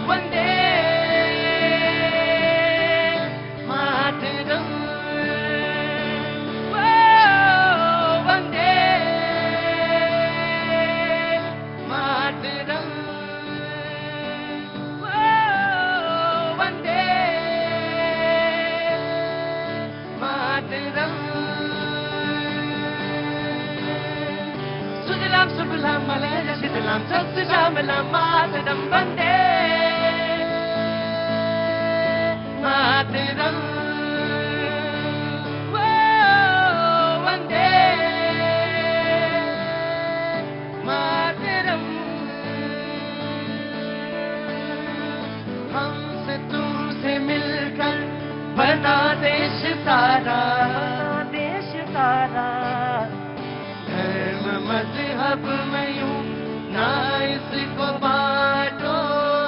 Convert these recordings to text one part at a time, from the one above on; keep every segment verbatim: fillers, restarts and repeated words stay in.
वंदे मातरम, ओ वंदे मातरम, ओ वंदे मातरम। सुजलाम सुफलाम मलयज शीतलाम सस्यश्यामलाम मातरम वंदे मातरम, ओ वंदे मातरम। हमसे तुमसे मिलकर बना देश सारा, देश सारा। धर्म मजहब में यूं ना इसको बांटो,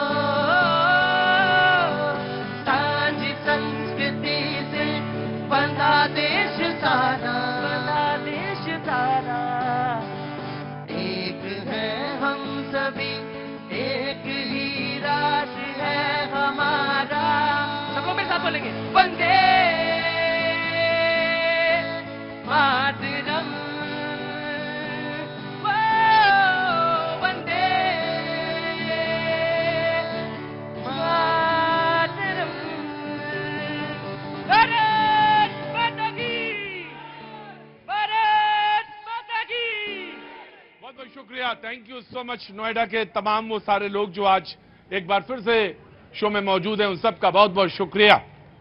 साझी संस्कृति से बंधा देश सारा, बंधा देश सारा। एक है हम सभी, एक ही राष्ट्र है हमारा। सब लोग मेरे साथ बोलेंगे वंदे मातरम, ओ वंदे मातरम। भारत माता की, भारत माता की। बहुत बहुत शुक्रिया, thank you so much. Noida के तमाम वो सारे लोग जो आज एक बार फिर से शो में मौजूद हैं, उन सब का बहुत बहुत शुक्रिया।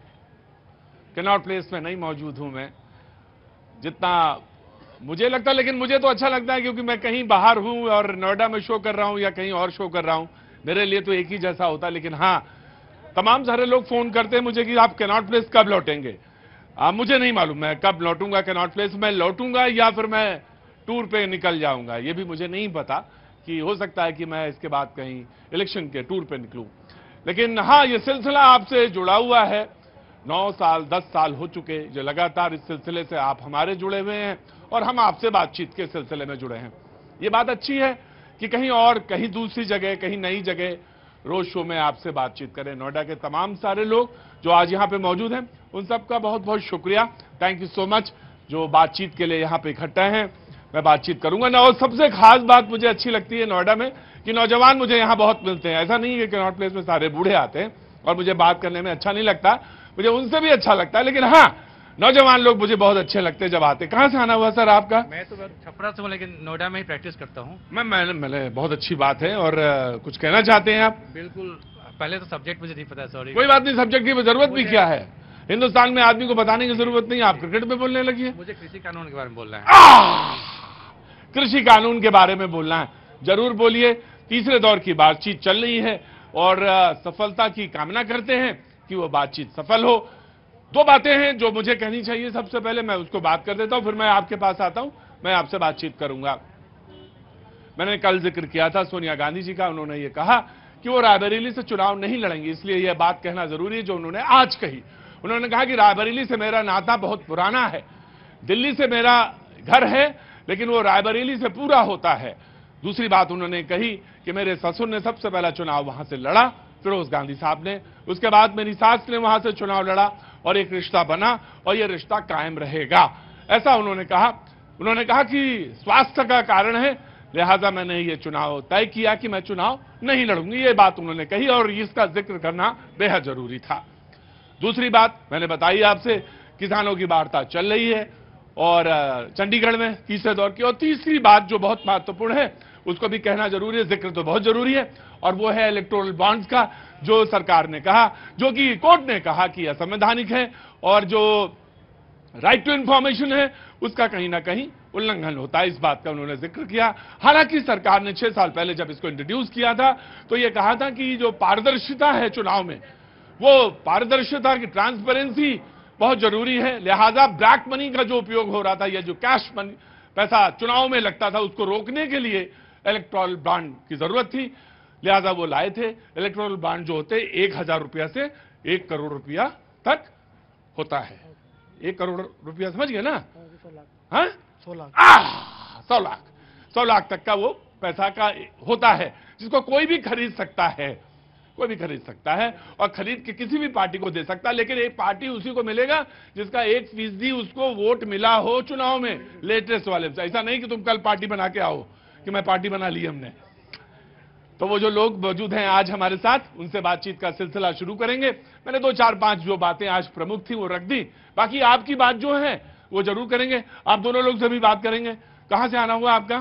कैनॉट प्लेस में नहीं मौजूद हूं मैं जितना मुझे लगता है, लेकिन मुझे तो अच्छा लगता है क्योंकि मैं कहीं बाहर हूं और नोएडा में शो कर रहा हूं या कहीं और शो कर रहा हूं, मेरे लिए तो एक ही जैसा होता है। लेकिन हाँ, तमाम सारे लोग फोन करते हैं मुझे कि आप कैनॉट प्लेस कब लौटेंगे। आ, मुझे नहीं मालूम मैं कब लौटूंगा कैनॉट प्लेस। मैं लौटूंगा या फिर मैं टूर पे निकल जाऊंगा, ये भी मुझे नहीं पता। कि हो सकता है कि मैं इसके बाद कहीं इलेक्शन के टूर पे निकलूं। लेकिन हाँ, ये सिलसिला आपसे जुड़ा हुआ है। नौ साल दस साल हो चुके जो लगातार इस सिलसिले से आप हमारे जुड़े हुए हैं और हम आपसे बातचीत के सिलसिले में जुड़े हैं। ये बात अच्छी है कि कहीं और कहीं दूसरी जगह, कहीं नई जगह रोज शो में आपसे बातचीत करें। नोएडा के तमाम सारे लोग जो आज यहाँ पे मौजूद हैं, उन सबका बहुत बहुत शुक्रिया, थैंक यू सो मच, जो बातचीत के लिए यहाँ पे इकट्ठा हैं। मैं बातचीत करूंगा ना। और सबसे खास बात मुझे अच्छी लगती है नोएडा में कि नौजवान मुझे यहाँ बहुत मिलते हैं। ऐसा नहीं है कि कैनॉट प्लेस में सारे बूढ़े आते हैं और मुझे बात करने में अच्छा नहीं लगता, मुझे उनसे भी अच्छा लगता है। लेकिन हाँ, नौजवान लोग मुझे बहुत अच्छे लगते हैं जब आते। कहाँ से आना हुआ सर आपका? मैं तो छपरा से हूँ, लेकिन नोएडा में ही प्रैक्टिस करता हूँ। मैं मैंने मैंने बहुत अच्छी बात है। और uh, कुछ कहना चाहते हैं आप? बिल्कुल, पहले तो सब्जेक्ट मुझे नहीं पता है, सॉरी। कोई बात नहीं, सब्जेक्ट की जरूरत भी क्या है, हिंदुस्तान में आदमी को बताने की जरूरत नहीं। आप क्रिकेट में बोलने लगी है। मुझे कृषि कानून के बारे में बोलना है। कृषि कानून के बारे में बोलना है, जरूर बोलिए। तीसरे दौर की बातचीत चल रही है और सफलता की कामना करते हैं कि वो बातचीत सफल हो। दो बातें हैं जो मुझे कहनी चाहिए। सबसे पहले मैं उसको बात कर देता हूं, फिर मैं आपके पास आता हूं, मैं आपसे बातचीत करूंगा। मैंने कल जिक्र किया था सोनिया गांधी जी का। उन्होंने ये कहा कि वो रायबरेली से चुनाव नहीं लड़ेंगी, इसलिए यह बात कहना जरूरी है जो उन्होंने आज कही। उन्होंने कहा कि रायबरेली से मेरा नाता बहुत पुराना है, दिल्ली से मेरा घर है, लेकिन वो रायबरेली से पूरा होता है। दूसरी बात उन्होंने कही कि मेरे ससुर ने सबसे पहला चुनाव वहां से लड़ा, फिरोज गांधी साहब ने, उसके बाद मेरी सास ने वहां से चुनाव लड़ा और एक रिश्ता बना और ये रिश्ता कायम रहेगा, ऐसा उन्होंने कहा। उन्होंने कहा कि स्वास्थ्य का कारण है, लिहाजा मैंने ये चुनाव तय किया कि मैं चुनाव नहीं लड़ूंगी, ये बात उन्होंने कही और इसका जिक्र करना बेहद जरूरी था। दूसरी बात मैंने बताई आपसे, किसानों की वार्ता चल रही है और चंडीगढ़ में तीसरे दौर की। और तीसरी बात जो बहुत महत्वपूर्ण है, उसको भी कहना जरूरी है, जिक्र तो बहुत जरूरी है, और वो है इलेक्टोरल बॉन्ड्स का, जो सरकार ने कहा, जो कि कोर्ट ने कहा कि असंवैधानिक है और जो राइट टू इंफॉर्मेशन है उसका कहीं ना कहीं उल्लंघन होता है। इस बात का उन्होंने जिक्र किया। हालांकि सरकार ने छह साल पहले जब इसको इंट्रोड्यूस किया था तो ये कहा था कि जो पारदर्शिता है चुनाव में, वो पारदर्शिता की ट्रांसपेरेंसी बहुत जरूरी है। लिहाजा ब्लैक मनी का जो उपयोग हो रहा था या जो कैश मनी पैसा चुनाव में लगता था, उसको रोकने के लिए इलेक्टोरल बॉन्ड की जरूरत थी, लिहाजा वो लाए थे। इलेक्टोरल बॉन्ड जो होते एक हजार रुपया से एक करोड़ रुपया तक होता है। एक करोड़ रुपया समझ गए ना? हाँ, सौ लाख सौ लाख सौ लाख तक का वो पैसा का होता है, जिसको कोई भी खरीद सकता है। कोई भी खरीद सकता है और खरीद के किसी भी पार्टी को दे सकता है, लेकिन एक पार्टी उसी को मिलेगा जिसका एक फीसदी उसको वोट मिला हो चुनाव में, लेटेस्ट वाले से। ऐसा नहीं कि तुम कल पार्टी बना के आओ कि मैं पार्टी बना ली हमने। तो वो जो लोग मौजूद हैं आज हमारे साथ, उनसे बातचीत का सिलसिला शुरू करेंगे। मैंने दो चार पांच जो बातें आज प्रमुख थी वो रख दी, बाकी आपकी बात जो है वो जरूर करेंगे। आप दोनों लोग से भी बात करेंगे। कहां से आना हुआ आपका?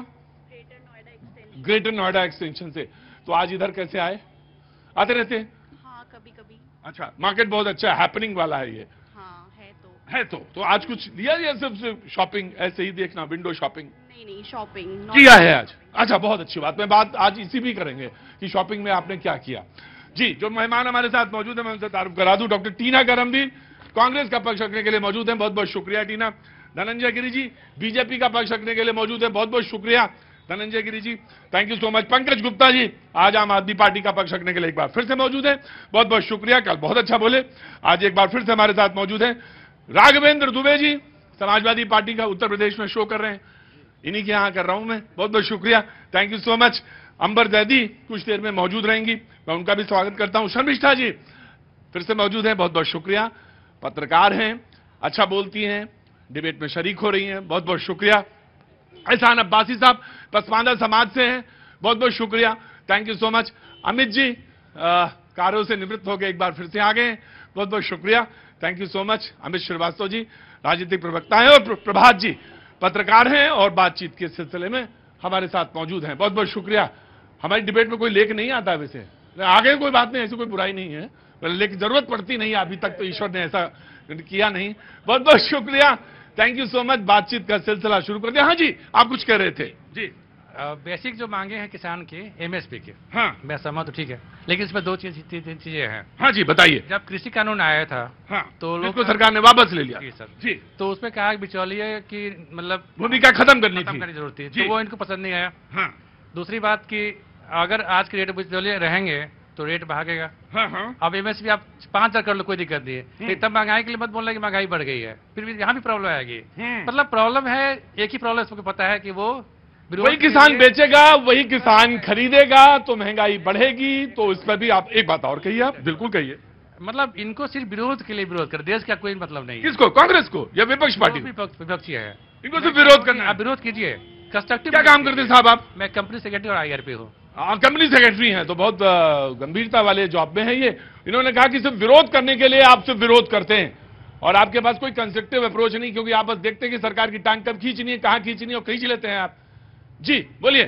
ग्रेटर नोएडा एक्सटेंशन से। तो आज इधर कैसे आए? आते रहते हैं? हाँ, कभी कभी। अच्छा, मार्केट बहुत अच्छा है, हैपनिंग वाला है ये। हाँ, है तो है तो तो आज कुछ लिया या सिर्फ शॉपिंग ऐसे ही देखना, विंडो शॉपिंग? नहीं नहीं, शॉपिंग किया है आज। अच्छा, बहुत अच्छी बात। मैं बात आज इसी भी करेंगे कि शॉपिंग में आपने क्या किया। जी, जो मेहमान हमारे साथ मौजूद है मैं उनसे तारुफ करा दूं। डॉक्टर टीना करमबीर कांग्रेस का पक्ष रखने के लिए मौजूद हैं, बहुत बहुत शुक्रिया टीना। धनंजय गिरी जी बीजेपी का पक्ष रखने के लिए मौजूद है, बहुत बहुत शुक्रिया Dhananjay Giri ji, thank you so much. Pankaj Gupta ji आज आम आदमी पार्टी का पक्ष रखने के लिए एक बार फिर से मौजूद है, बहुत बहुत शुक्रिया। कल बहुत अच्छा बोले, आज एक बार फिर से हमारे साथ मौजूद हैं। राघवेंद्र दुबे जी समाजवादी पार्टी का उत्तर प्रदेश में शो कर रहे हैं, इन्हीं के यहां कर रहा हूं मैं, बहुत बहुत शुक्रिया, thank you so much. Ambar Zaidi कुछ देर में मौजूद रहेंगी, मैं उनका भी स्वागत करता हूं। शर्मिष्ठा जी फिर से मौजूद हैं, बहुत बहुत शुक्रिया। पत्रकार हैं, अच्छा बोलती हैं, डिबेट में शरीक हो रही हैं, बहुत बहुत शुक्रिया। एहसान अब्बासी साहब पसमानदा समाज से हैं, बहुत बहुत शुक्रिया, thank you so much. Amit ji कार्यों से निवृत्त होकर एक बार फिर से आ गए, बहुत बहुत शुक्रिया, thank you so much. Amit Srivastava ji राजनीतिक प्रवक्ता हैं, और प्रभात जी पत्रकार हैं और बातचीत के सिलसिले में हमारे साथ मौजूद हैं, बहुत बहुत शुक्रिया। हमारी डिबेट में कोई लेख नहीं आता है, वैसे आगे कोई बात नहीं, ऐसी कोई बुराई नहीं है, लेकिन जरूरत पड़ती नहीं है, अभी तक तो ईश्वर ने ऐसा किया नहीं। बहुत बहुत शुक्रिया, थैंक यू सो मच। बातचीत का सिलसिला शुरू कर दिया। हाँ जी, आप कुछ कह रहे थे जी। बेसिक जो मांगे हैं किसान के एमएसपी के, हाँ मैं सहमत हूँ, ठीक है, लेकिन इसमें दो चीज चीजें हैं। हाँ जी बताइए। जब कृषि कानून आया था, हाँ, तो लोग को सरकार ने वापस ले लिया जी सर जी, तो उसमें कहा कि बिचौलिए की मतलब भूमिका खत्म करनी खत्म थी, करनी जरूरत थी, जी। तो वो इनको पसंद नहीं आया। हाँ दूसरी बात कि अगर आज के रेट बिचौलिए रहेंगे तो रेट भागेगा। हाँ हाँ अब एमएसपी आप पांच हजार कर लो, कोई दिक्कत नहीं है, लेकिन तब महंगाई के लिए मत बोलना कि महंगाई बढ़ गई है, फिर भी यहाँ भी प्रॉब्लम आएगी। मतलब प्रॉब्लम है, एक ही प्रॉब्लम सबको पता है कि वो वही किसान बेचेगा, वही किसान खरीदेगा, तो महंगाई बढ़ेगी। तो इस पर भी आप एक बात और कहिए, आप बिल्कुल कहिए। मतलब इनको सिर्फ विरोध के लिए विरोध कर, देश का कोई मतलब नहीं है। किसको? कांग्रेस को या विपक्ष पार्टी? विपक्षी है, इनको सिर्फ विरोध करना है। आप विरोध कीजिए, कंस्ट्रक्टिव। क्या काम करते साहब आप? मैं कंपनी सेक्रेटरी और आईआरपी हूँ। कंपनी सेक्रेटरी हैं, तो बहुत गंभीरता वाले जॉब में है ये। इन्होंने कहा कि सिर्फ विरोध करने के लिए आप सिर्फ विरोध करते हैं और आपके पास कोई कंस्ट्रक्टिव अप्रोच नहीं, क्योंकि आप बस देखते हैं कि सरकार की टांग कब खींचनी है, कहां खींचनी है और खींच लेते हैं आप। जी बोलिए।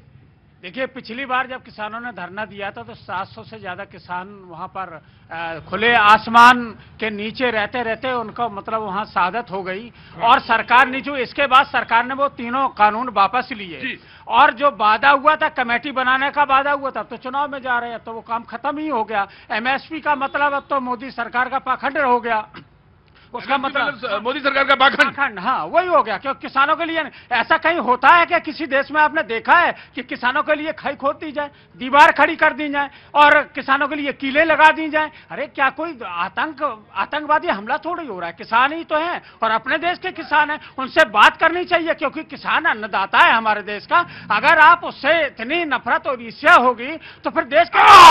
देखिए, पिछली बार जब किसानों ने धरना दिया था तो सात सौ से ज्यादा किसान वहां पर आ, खुले आसमान के नीचे रहते रहते उनका मतलब वहां शहादत हो गई। और सरकार ने जो इसके बाद सरकार ने वो तीनों कानून वापस लिए, और जो वादा हुआ था कमेटी बनाने का वादा हुआ था, तो चुनाव में जा रहे हैं तो वो काम खत्म ही हो गया। एमएसपी का मतलब अब तो मोदी सरकार का पाखंड हो गया, उसका मतलब मोदी सरकार का पाखंड। पाखंड, हाँ वही हो गया। क्यों किसानों के लिए ऐसा कहीं होता है कि किसी देश में आपने देखा है कि किसानों के लिए खाई खोद दी जाए, दीवार खड़ी कर दी जाए और किसानों के लिए कीले लगा दी जाए? अरे क्या कोई आतंक आतंकवादी हमला थोड़ी हो रहा है, किसान ही तो हैं और अपने देश के किसान हैं, उनसे बात करनी चाहिए, क्योंकि किसान अन्नदाता है हमारे देश का। अगर आप उससे इतनी नफरत और ईर्ष्या होगी तो फिर देश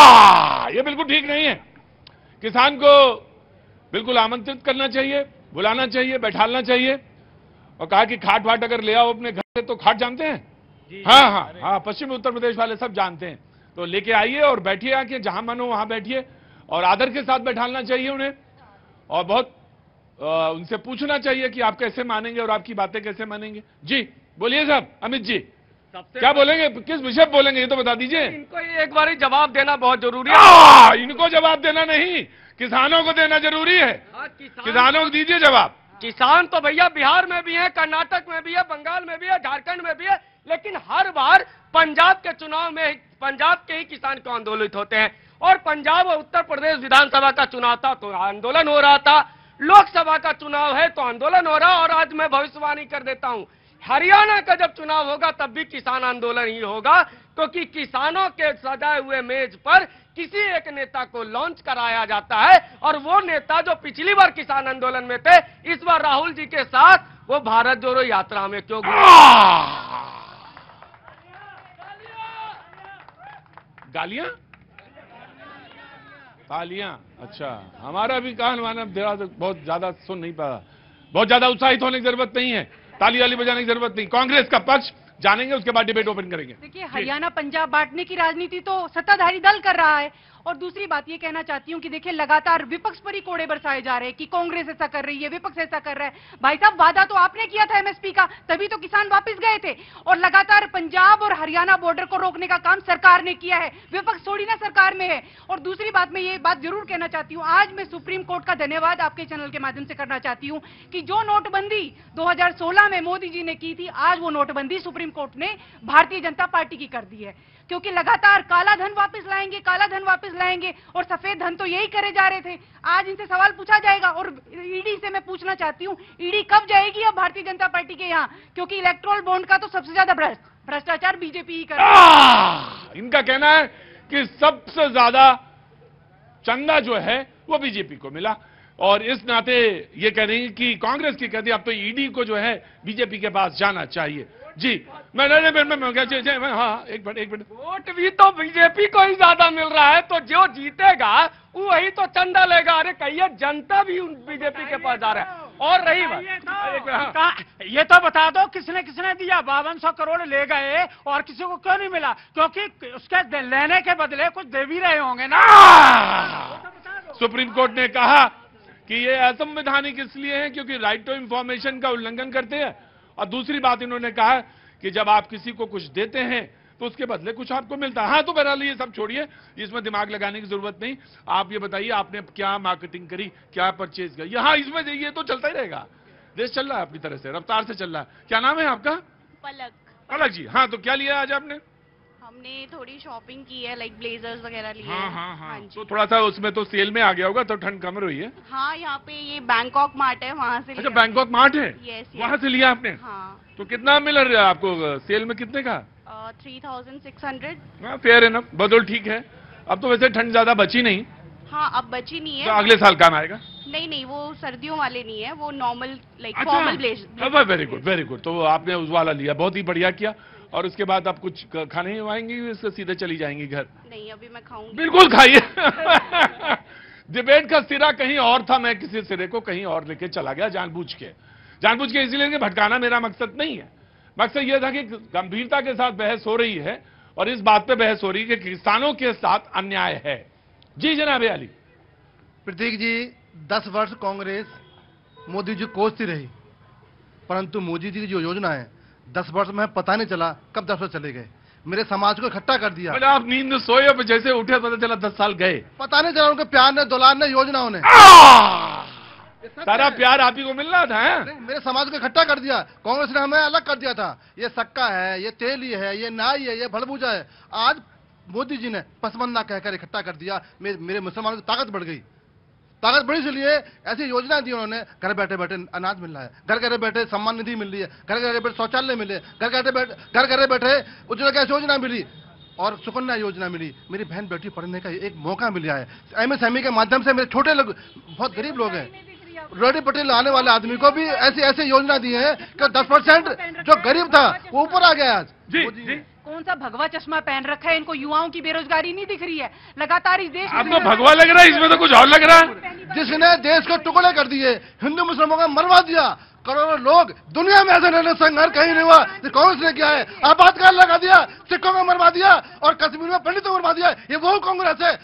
का, ये बिल्कुल ठीक नहीं है। किसान को बिल्कुल आमंत्रित करना चाहिए, बुलाना चाहिए, बैठालना चाहिए और कहा कि खाट वाट अगर ले आओ अपने घर से, तो खाट जानते हैं? हाँ हाँ हाँ, पश्चिमी उत्तर प्रदेश वाले सब जानते हैं, तो लेके आइए और बैठिए, आके जहां मन हो वहां बैठिए और आदर के साथ बैठालना चाहिए उन्हें, और बहुत आ, उनसे पूछना चाहिए कि आप कैसे मानेंगे और आपकी बातें कैसे मानेंगे। जी बोलिए साहब। अमित जी क्या बोलेंगे, किस विषय बोलेंगे ये तो बता दीजिए। इनको एक बार जवाब देना बहुत जरूरी है। इनको जवाब देना नहीं, किसानों को देना जरूरी है। हाँ, किसान, किसानों को दीजिए जवाब। किसान तो भैया बिहार में भी है, कर्नाटक में भी है, बंगाल में भी है, झारखंड में भी है, लेकिन हर बार पंजाब के चुनाव में पंजाब के ही किसान क्यों आंदोलित होते हैं? और पंजाब और उत्तर प्रदेश विधानसभा का चुनाव था तो आंदोलन हो रहा था, लोकसभा का चुनाव है तो आंदोलन हो रहा, और आज मैं भविष्यवाणी कर देता हूं, हरियाणा का जब चुनाव होगा तब भी किसान आंदोलन ही होगा, क्योंकि किसानों के सजाए हुए मेज पर किसी एक नेता को लॉन्च कराया जाता है, और वो नेता जो पिछली बार किसान आंदोलन में थे, इस बार राहुल जी के साथ वो भारत जोड़ो यात्रा में क्यों गए? गालियां? तालियां, अच्छा, हमारा भी कान वाना बहुत ज्यादा सुन नहीं पाया, बहुत ज्यादा उत्साहित होने की जरूरत नहीं है, ताली वाली बजाने की जरूरत नहीं। कांग्रेस का पक्ष जानेंगे, उसके बाद डिबेट ओपन करेंगे। देखिए, हरियाणा पंजाब बांटने की राजनीति तो सत्ताधारी दल कर रहा है। और दूसरी बात ये कहना चाहती हूं कि देखिए, लगातार विपक्ष पर ही कोड़े बरसाए जा रहे हैं कि कांग्रेस ऐसा कर रही है, विपक्ष ऐसा कर रहा है। भाई साहब, वादा तो आपने किया था एमएसपी का, तभी तो किसान वापस गए थे। और लगातार पंजाब और हरियाणा बॉर्डर को रोकने का काम सरकार ने किया है, विपक्ष थोड़ी ना सरकार में है। और दूसरी बात, मैं ये बात जरूर कहना चाहती हूँ, आज मैं सुप्रीम कोर्ट का धन्यवाद आपके चैनल के माध्यम से करना चाहती हूँ कि जो नोटबंदी दो हजार सोलह में मोदी जी ने की थी, आज वो नोटबंदी सुप्रीम कोर्ट ने भारतीय जनता पार्टी की कर दी है। क्योंकि लगातार काला धन वापस लाएंगे, काला धन वापस लाएंगे, और सफेद धन तो यही करे जा रहे थे। आज इनसे सवाल पूछा जाएगा। और ईडी से मैं पूछना चाहती हूँ, ईडी कब जाएगी अब भारतीय जनता पार्टी के यहाँ? क्योंकि इलेक्ट्रोल बॉन्ड का तो सबसे ज्यादा भ्रष्टाचार बीजेपी ही कर रही है। इनका कहना है कि सबसे ज्यादा चंदा जो है वो बीजेपी को मिला, और इस नाते ये कह रही कि कांग्रेस की कहती अब तो ईडी को जो है बीजेपी के पास जाना चाहिए। जी, मैं नहीं मैं, मैं, मैं, मैं, मैं, मैं हाँ एक मिनट एक मिनट वोट भी तो बीजेपी को ही ज्यादा मिल रहा है, तो जो जीतेगा वही तो चंदा लेगा। अरे कहिए, जनता भी बीजेपी के पास जा रहा है। और रही बात, तो, ये तो बता दो किसने किसने दिया? बावन सौ करोड़ ले गए और किसी को क्यों नहीं मिला? क्योंकि उसके लेने के बदले कुछ दे भी रहे होंगे ना। सुप्रीम कोर्ट ने कहा कि ये असंवैधानिक इसलिए है क्योंकि राइट टू इंफॉर्मेशन का उल्लंघन करते हैं। और दूसरी बात इन्होंने कहा कि जब आप किसी को कुछ देते हैं तो उसके बदले कुछ आपको मिलता है। हाँ, तो बहरहाल ये सब छोड़िए, इसमें दिमाग लगाने की जरूरत नहीं। आप ये बताइए, आपने क्या मार्केटिंग करी, क्या परचेज करी? हाँ, इसमें ये तो चलता ही रहेगा, देश चल रहा है अपनी तरह से, रफ्तार से चल रहा है। क्या नाम है आपका? पलक। पलक जी, हाँ, तो क्या लिया आज आपने? हमने थोड़ी शॉपिंग की है, लाइक ब्लेजर्स वगैरह लिए हाँ हैं। हाँ हाँ, जी। तो थोड़ा सा उसमें तो सेल में आ गया होगा, तो ठंड कम रही है। हाँ, यहाँ पे ये बैंकॉक मार्ट है, वहाँ से अच्छा, बैंकॉक मार्ट है, यस, वहां से लिया आपने? हाँ। तो कितना मिल रहा है आपको सेल में, कितने का? Three thousand six hundred. हाँ, फेयर एनफ, बदल ठीक है। अब तो वैसे ठंड ज्यादा बची नहीं। हाँ, अब बची नहीं है। तो अगले साल काम आएगा? नहीं नहीं, वो सर्दियों वाले नहीं है, वो नॉर्मल लाइक अच्छा, formal blazer. Very good very good. तो आपने उस वाला लिया, बहुत ही बढ़िया किया। और उसके बाद आप कुछ खाने आएंगी, इससे सीधे चली जाएंगी घर? नहीं, अभी मैं खाऊंगी। बिल्कुल खाइए। डिबेट का सिरा कहीं और था, मैं किसी सिरे को कहीं और लेके चला गया जानबूझ के जानबूझ के इसलिए कि भटकाना मेरा मकसद नहीं है। मकसद यह था कि गंभीरता के साथ बहस हो रही है, और इस बात पे बहस हो रही है कि किसानों के साथ अन्याय है। जी जनाब अली। प्रतीक जी, दस वर्ष कांग्रेस मोदी जी कोसती रही, परंतु मोदी जी की जो योजना है दस वर्ष में पता नहीं चला कब दस वर्ष चले गए। मेरे समाज को इकट्ठा कर दिया। मतलब आप नींद सोए, अब जैसे उठे पता चला दस साल गए, पता नहीं चला। उनके प्यार ने, दुलार ने, योजनाओं ने सारा प्यार आप ही को मिल रहा था। है? मेरे समाज को इकट्ठा कर दिया। कांग्रेस ने हमें अलग कर दिया था। ये सक्का है, ये तेली है, ये नाई है, ये भड़बूजा है। आज मोदी जी ने पसमंदा कहकर इकट्ठा कर दिया। मेरे, मेरे मुसलमानों की ताकत बढ़ गई। ताकत बढ़ी इसलिए ऐसी योजना दी उन्होंने। घर बैठे बैठे अनाज मिल रहा है, घर घर बैठे सम्मान निधि मिल रही है, घर घर बैठे शौचालय मिले, घर घर बैठे घर घर बैठे उज्ज्वला गैस योजना मिली और सुकन्या योजना मिली। मेरी बहन बेटी पढ़ने का एक मौका मिला है। एमएसएमई के माध्यम से मेरे छोटे लोग, बहुत गरीब लोग हैं, रोटी पट्टी लाने वाले आदमी को भी ऐसी ऐसी योजना दी है कि दस परसेंट जो गरीब था वो ऊपर आ गया आज। जी, जी। कौन सा भगवा चश्मा पहन रखा है? इनको युवाओं की बेरोजगारी नहीं दिख रही है? लगातार इस देश में आपको भगवा लग रहा है, इसमें तो कुछ और लग रहा है। जिसने देश को टुकड़े कर दिए, हिंदू मुसलमानों को मरवा दिया, करोड़ों लोग, दुनिया में ऐसा निर्णय संघर्ष कहीं नहीं हुआ। कांग्रेस ने किया है, आपातकाल लगा दिया, सिखों को मरवा दिया और कश्मीर में पंडितों को मरवा दिया। ये वो कांग्रेस है।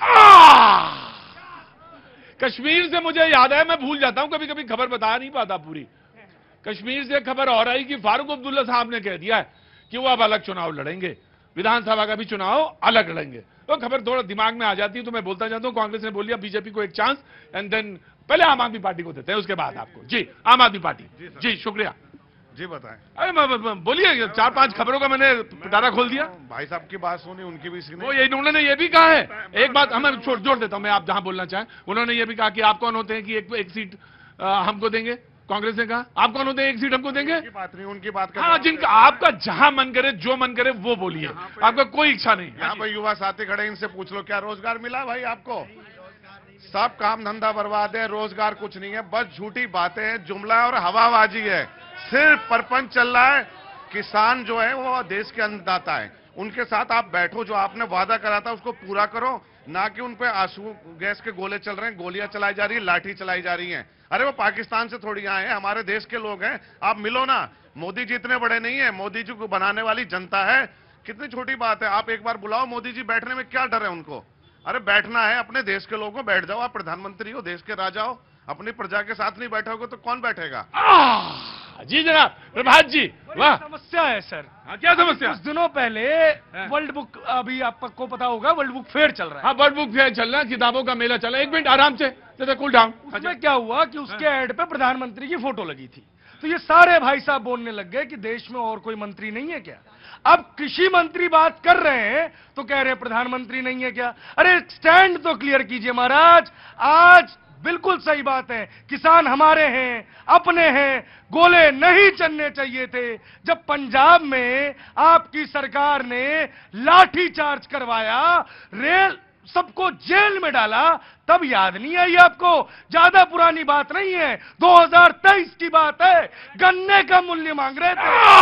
कश्मीर से मुझे याद है, मैं भूल जाता हूं कभी कभी, खबर बता नहीं पाता पूरी। कश्मीर से खबर और आई कि फारूक अब्दुल्ला साहब ने कह दिया है कि वो अब अलग चुनाव लड़ेंगे, विधानसभा का भी चुनाव अलग लड़ेंगे। तो खबर थोड़ा दिमाग में आ जाती है तो मैं बोलता जाता हूं, कांग्रेस ने बोल दिया बीजेपी को एक चांस, एंड देन पहले आम आदमी पार्टी को देते हैं, उसके बाद आपको। जी, आम आदमी पार्टी। जी, शुक्रिया। जी बताएं। अरे बोलिए, चार पांच खबरों का मैंने पिटारा खोल दिया। भाई साहब की बात सुनी, उनकी भी सुनी। वो ये उन्होंने ये भी कहा है, एक बात हमें छोड़ जोड़ देता हूं मैं, आप जहां बोलना चाहें। उन्होंने ये भी कहा कि आप कौन होते हैं कि एक, एक सीट आ, हमको देंगे। कांग्रेस ने कहा आप कौन होते हैं, एक सीट हमको देंगे। उनकी बात नहीं, उनकी बात कर। हाँ, जिनका आपका जहां मन करे, जो मन करे वो बोलिए, आपका कोई इच्छा नहीं। यहाँ पर युवा साथी खड़े, इनसे पूछ लो क्या रोजगार मिला भाई आपको? सब काम धंधा बर्बाद है, रोजगार कुछ नहीं है, बस झूठी बातें हैं, जुमला और हवाबाजी है, सिर्फ परपंच चल रहा है। किसान जो है वो देश के अन्नदाता है, उनके साथ आप बैठो, जो आपने वादा करा था उसको पूरा करो, ना कि उन पे आंसू गैस के गोले चल रहे हैं, गोलियां चलाई जा रही है, लाठी चलाई जा रही हैं। अरे वो पाकिस्तान से थोड़ी आए हैं, हमारे देश के लोग हैं। आप मिलो ना, मोदी जी इतने बड़े नहीं है, मोदी जी को बनाने वाली जनता है। कितनी छोटी बात है, आप एक बार बुलाओ मोदी जी, बैठने में क्या डर है उनको? अरे बैठना है, अपने देश के लोगों, बैठ जाओ। आप प्रधानमंत्री हो, देश के राजा हो, अपनी प्रजा के साथ नहीं बैठोगे तो कौन बैठेगा? जी जनाब प्रभात जी, वाह। समस्या है सर। हाँ, क्या समस्या? कुछ दिनों पहले वर्ल्ड बुक, अभी आपको पता होगा, वर्ल्ड बुक फेयर चल रहा है। हाँ, वर्ल्ड बुक फेयर चल रहा है, किताबों का मेला चल रहा है। एक मिनट आराम से, जैसे कूल डाउन। उसमें क्या हुआ कि उसके ऐड पे प्रधानमंत्री की फोटो लगी थी, तो ये सारे भाई साहब बोलने लग गए कि देश में और कोई मंत्री नहीं है क्या? अब कृषि मंत्री बात कर रहे हैं तो कह रहे हैं प्रधानमंत्री नहीं है क्या? अरे स्टैंड तो क्लियर कीजिए महाराज। आज बिल्कुल सही बात है, किसान हमारे हैं, अपने हैं, गोले नहीं चलने चाहिए थे। जब पंजाब में आपकी सरकार ने लाठी चार्ज करवाया, रेल सबको जेल में डाला, तब याद नहीं आई आपको? ज्यादा पुरानी बात नहीं है, दो हज़ार तेईस की बात है। गन्ने का मूल्य मांग रहे